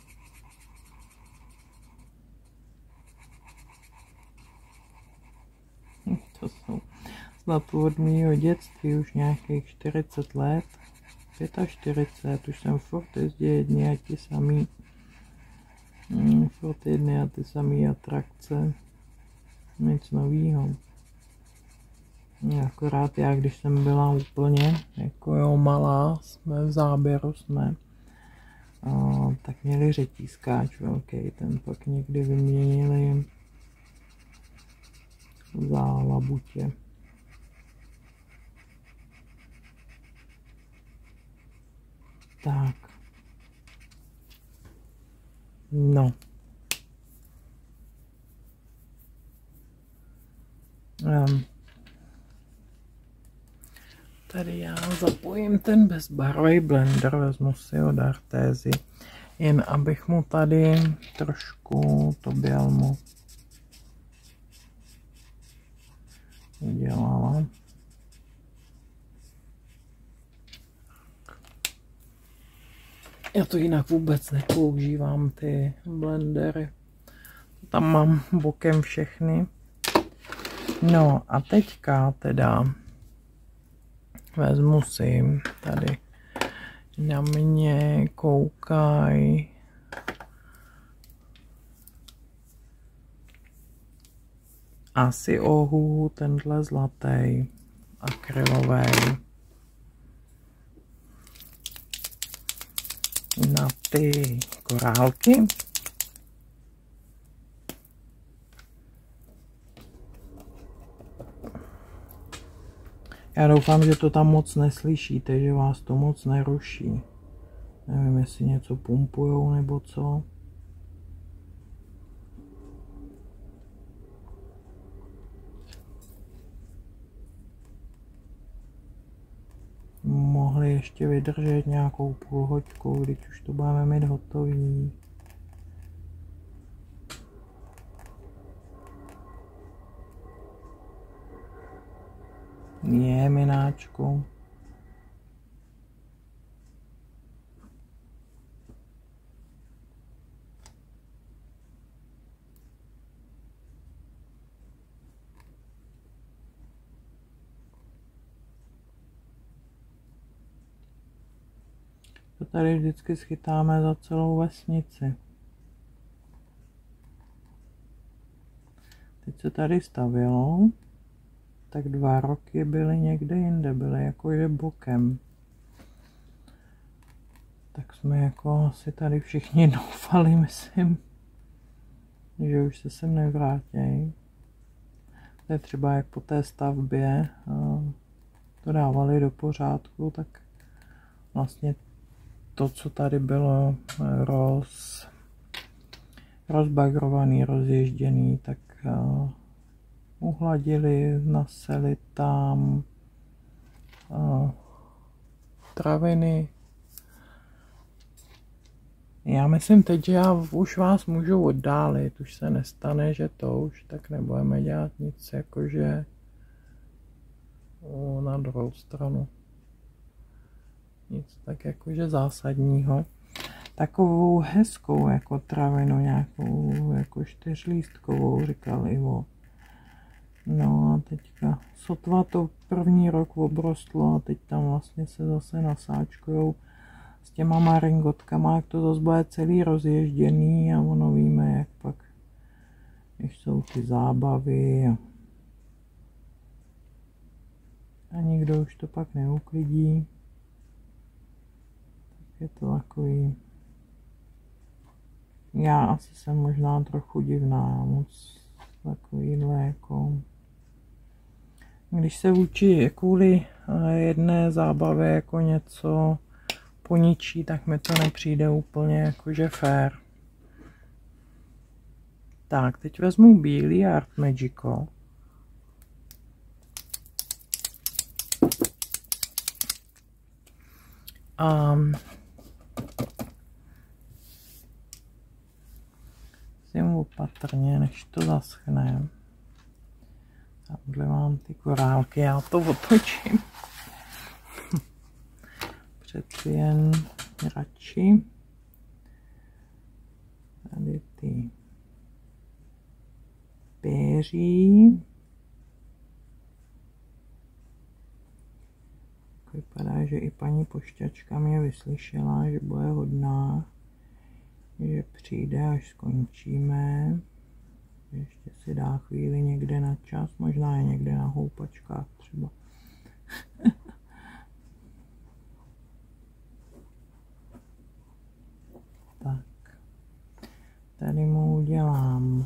A: To jsou snad od mýho dětství už nějakých 40 let. 45, už jsem furt jezdil jedni a ti samý. Furt jedny a ty samý atrakce. Nic novýho. Akorát já, když jsem byla úplně jako jo, malá, jsme v záběru jsme, tak měli řetízkáč velký, ten pak někdy vyměnili za labutě. Tak. No. Tady já zapojím ten bezbarvý blender, vezmu si od Artézy, jen abych mu tady trošku to bělmo udělala. Já to jinak vůbec nepoužívám, ty blendery. Tam mám bokem všechny. No a teďka teda vezmu si tady, na mě koukaj asi ohu tenhle zlatý akrylový na ty korálky. Já doufám, že to tam moc neslyšíte, že vás to moc neruší. Nevím, jestli něco pumpujou nebo co. Mohli ještě vydržet nějakou půl hoďku, když už to budeme mít hotový. Je, mináčku. To tady vždycky schytáme za celou vesnici. Teď se tady stavělo, tak 2 roky byly někde jinde, byly jakože bokem. Tak jsme jako asi tady všichni doufali, myslím, že už se sem nevrátí. To je třeba jak po té stavbě to dávali do pořádku, tak vlastně to, co tady bylo rozbagrovaný, rozježděný, tak uhladili, naseli tam traviny. Já myslím teď, že já už vás můžu oddálit, už se nestane, že to už tak nebudeme dělat nic jakože na druhou stranu. Nic tak jakože zásadního. Takovou hezkou jako travinu, nějakou jako 4lístkovou, říkal Ivo. No a teďka sotva to první rok obrostlo a teď tam vlastně se zase nasáčkujou s těma maringotkama, jak to zase bude celý rozježděný a ono víme, jak pak, když jsou ty zábavy a nikdo už to pak neuklidí, tak je to takový, já asi jsem možná trochu divná, moc takovýhle jako, když se vůči kvůli jedné zábavě jako něco poničí, tak mi to nepřijde úplně jakože fair. Tak, teď vezmu bílý Art Magico. A musím opatrně, než to zaschne. Tamhle mám ty korálky, já to otočím. Přeci jen radši. Tady ty péří. Vypadá, že i paní pošťačka mě vyslyšela, že bude hodná, že přijde, až skončíme. Ještě si si dá chvíli někde na čas, možná je někde na houpačkách třeba. Tak, tady mu udělám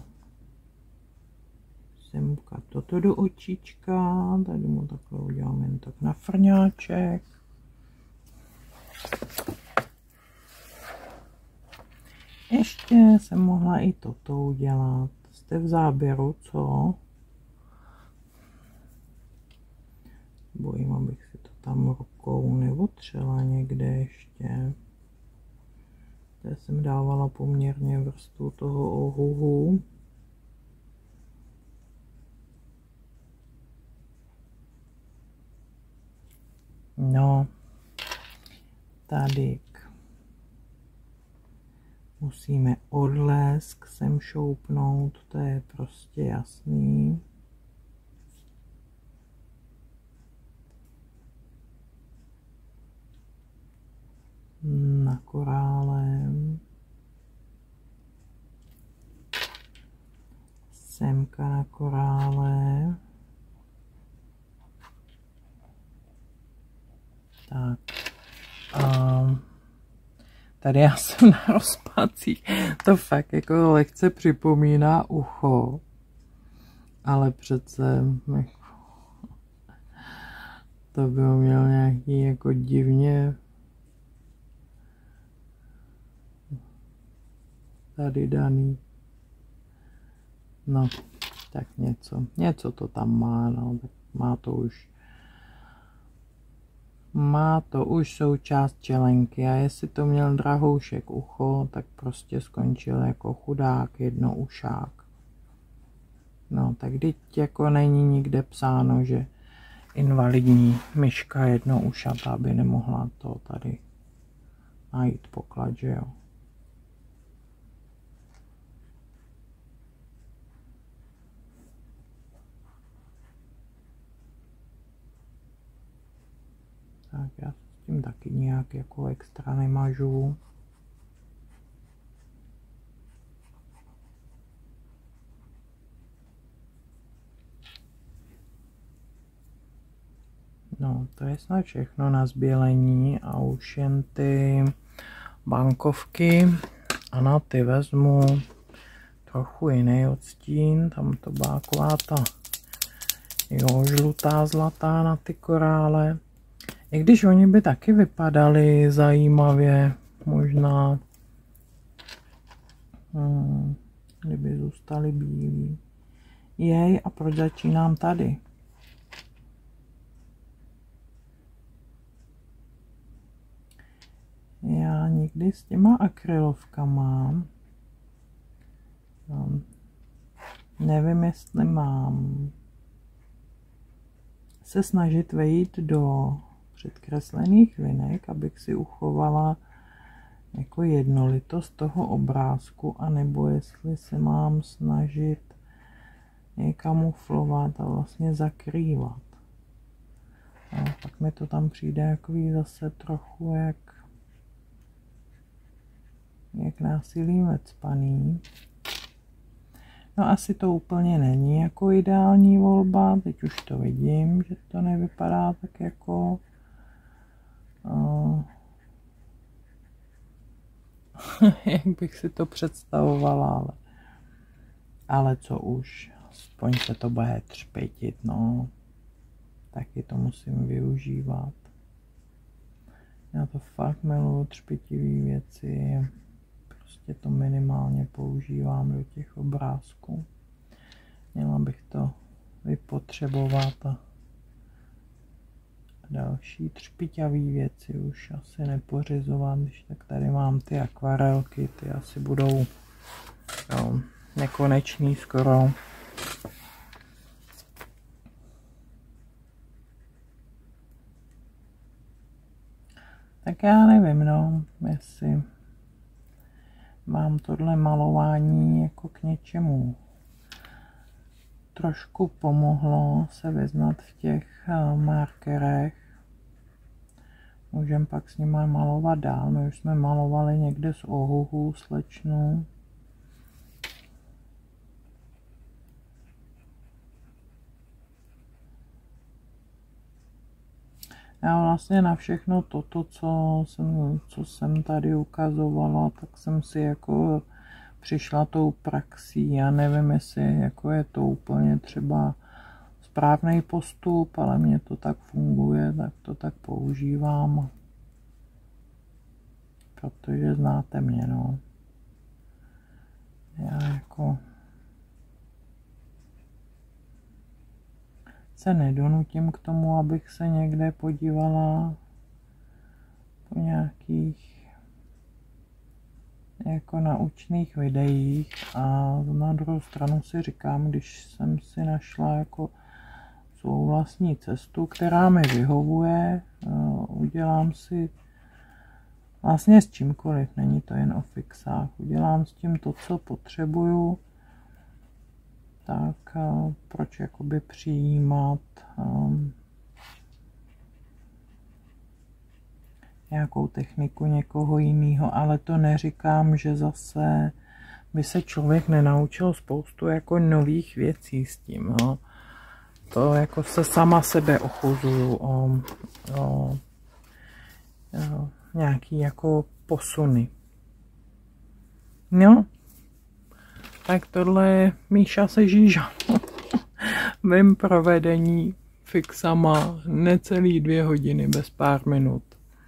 A: semka toto do očička, tady mu takhle udělám jen tak na frňáček. Ještě jsem mohla i toto udělat. Jste v záběru, co? Bojím, abych si to tam rukou neotřela někde ještě. Tady jsem dávala poměrně vrstvu toho ohuhu. No, tady musíme odlesk sem šoupnout, to je prostě jasný. Na korále. Semka na korále. Tak. Tady já jsem na rozpacích. To fakt jako lehce připomíná ucho. Ale přece to by měl nějaký jako divně tady daný. No, tak něco to tam má, no, tak má to už součást čelenky a jestli to měl drahoušek ucho, tak prostě skončil jako chudák jednoušák. No, tak teď jako není nikde psáno, že invalidní myška jednoušatá by nemohla to tady najít poklad, že jo. Tak já s tím taky nějak jako extra nemažu. No, to je snad všechno na zbělení a už jen ty bankovky a na ty vezmu trochu jiný odstín, tam to byla taková ta žlutá zlatá na ty korále. I když oni by taky vypadali zajímavě, možná, kdyby zůstali bílí. Jej, a proč začínám tady? Já nikdy s těma akrylovkama nevím, jestli mám se snažit vejít do předkreslených linek, abych si uchovala jako jednolitost toho obrázku, anebo jestli se mám snažit je kamuflovat a vlastně zakrývat. A pak mi to tam přijde jako zase trochu jak násilí vecpaný. No asi to úplně není jako ideální volba, teď už to vidím, že to nevypadá tak jako jak bych si to představovala, ale co už, aspoň se to bude třpitit, no, taky to musím využívat. Já to fakt miluju, třpitivý věci, prostě to minimálně používám do těch obrázků. Měla bych to vypotřebovat a další třpiťavý věci už asi nepořizovat, když tak tady mám ty akvarelky, ty asi budou nekonečný skoro. Tak já nevím, no, jestli mám tohle malování jako k něčemu trošku pomohlo se vyznat v těch markerech. Můžeme pak s nimi malovat dál. My už jsme malovali někde z ohuhu slečnu. Já vlastně na všechno toto, co jsem tady ukazovala, tak jsem si jako přišla tou praxí. Já nevím, jestli jako je to úplně třeba správný postup, ale mně to tak funguje, tak to tak používám. Protože znáte mě, no. Já jako se nedonutím k tomu, abych se někde podívala po nějakých jako naučných videích, a na druhou stranu si říkám, když jsem si našla jako svou vlastní cestu, která mi vyhovuje, udělám si vlastně s čímkoliv, není to jen o fixách, udělám s tím to, co potřebuju, tak proč jakoby přijímat nějakou techniku někoho jiného, ale to neříkám, že zase by se člověk nenaučil spoustu jako nových věcí s tím, no. To jako se sama sebe ochuzuju o nějaký jako posuny. No, tak tohle je Míša se žíža. Vím provedení fixama necelý 2 hodiny bez pár minut.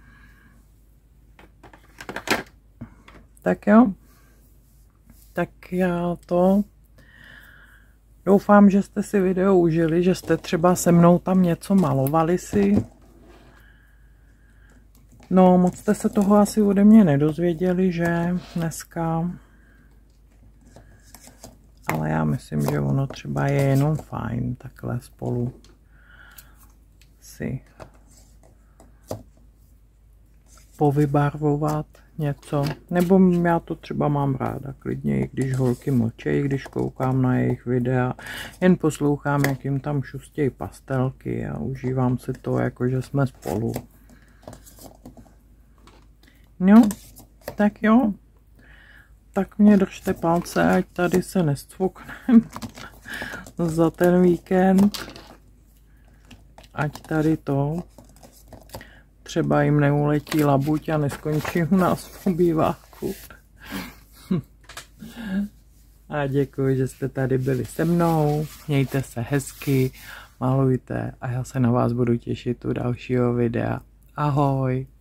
A: Tak jo, tak já to doufám, že jste si video užili, že jste třeba se mnou tam něco malovali si. No, moc jste se toho asi ode mě nedozvěděli, že dneska, ale já myslím, že ono třeba je jenom fajn takhle spolu si povybarvovat něco, nebo já to třeba mám ráda klidně, i když holky mlčejí, když koukám na jejich videa, jen poslouchám, jak jim tam šustějí pastelky a užívám si to, jako že jsme spolu. No, tak jo, tak mě držte palce, ať tady se nescvuknem za ten víkend, ať tady to třeba jim neuletí labuť a neskončí u nás v obýváku. A děkuji, že jste tady byli se mnou, mějte se hezky, malujte a já se na vás budu těšit u dalšího videa. Ahoj!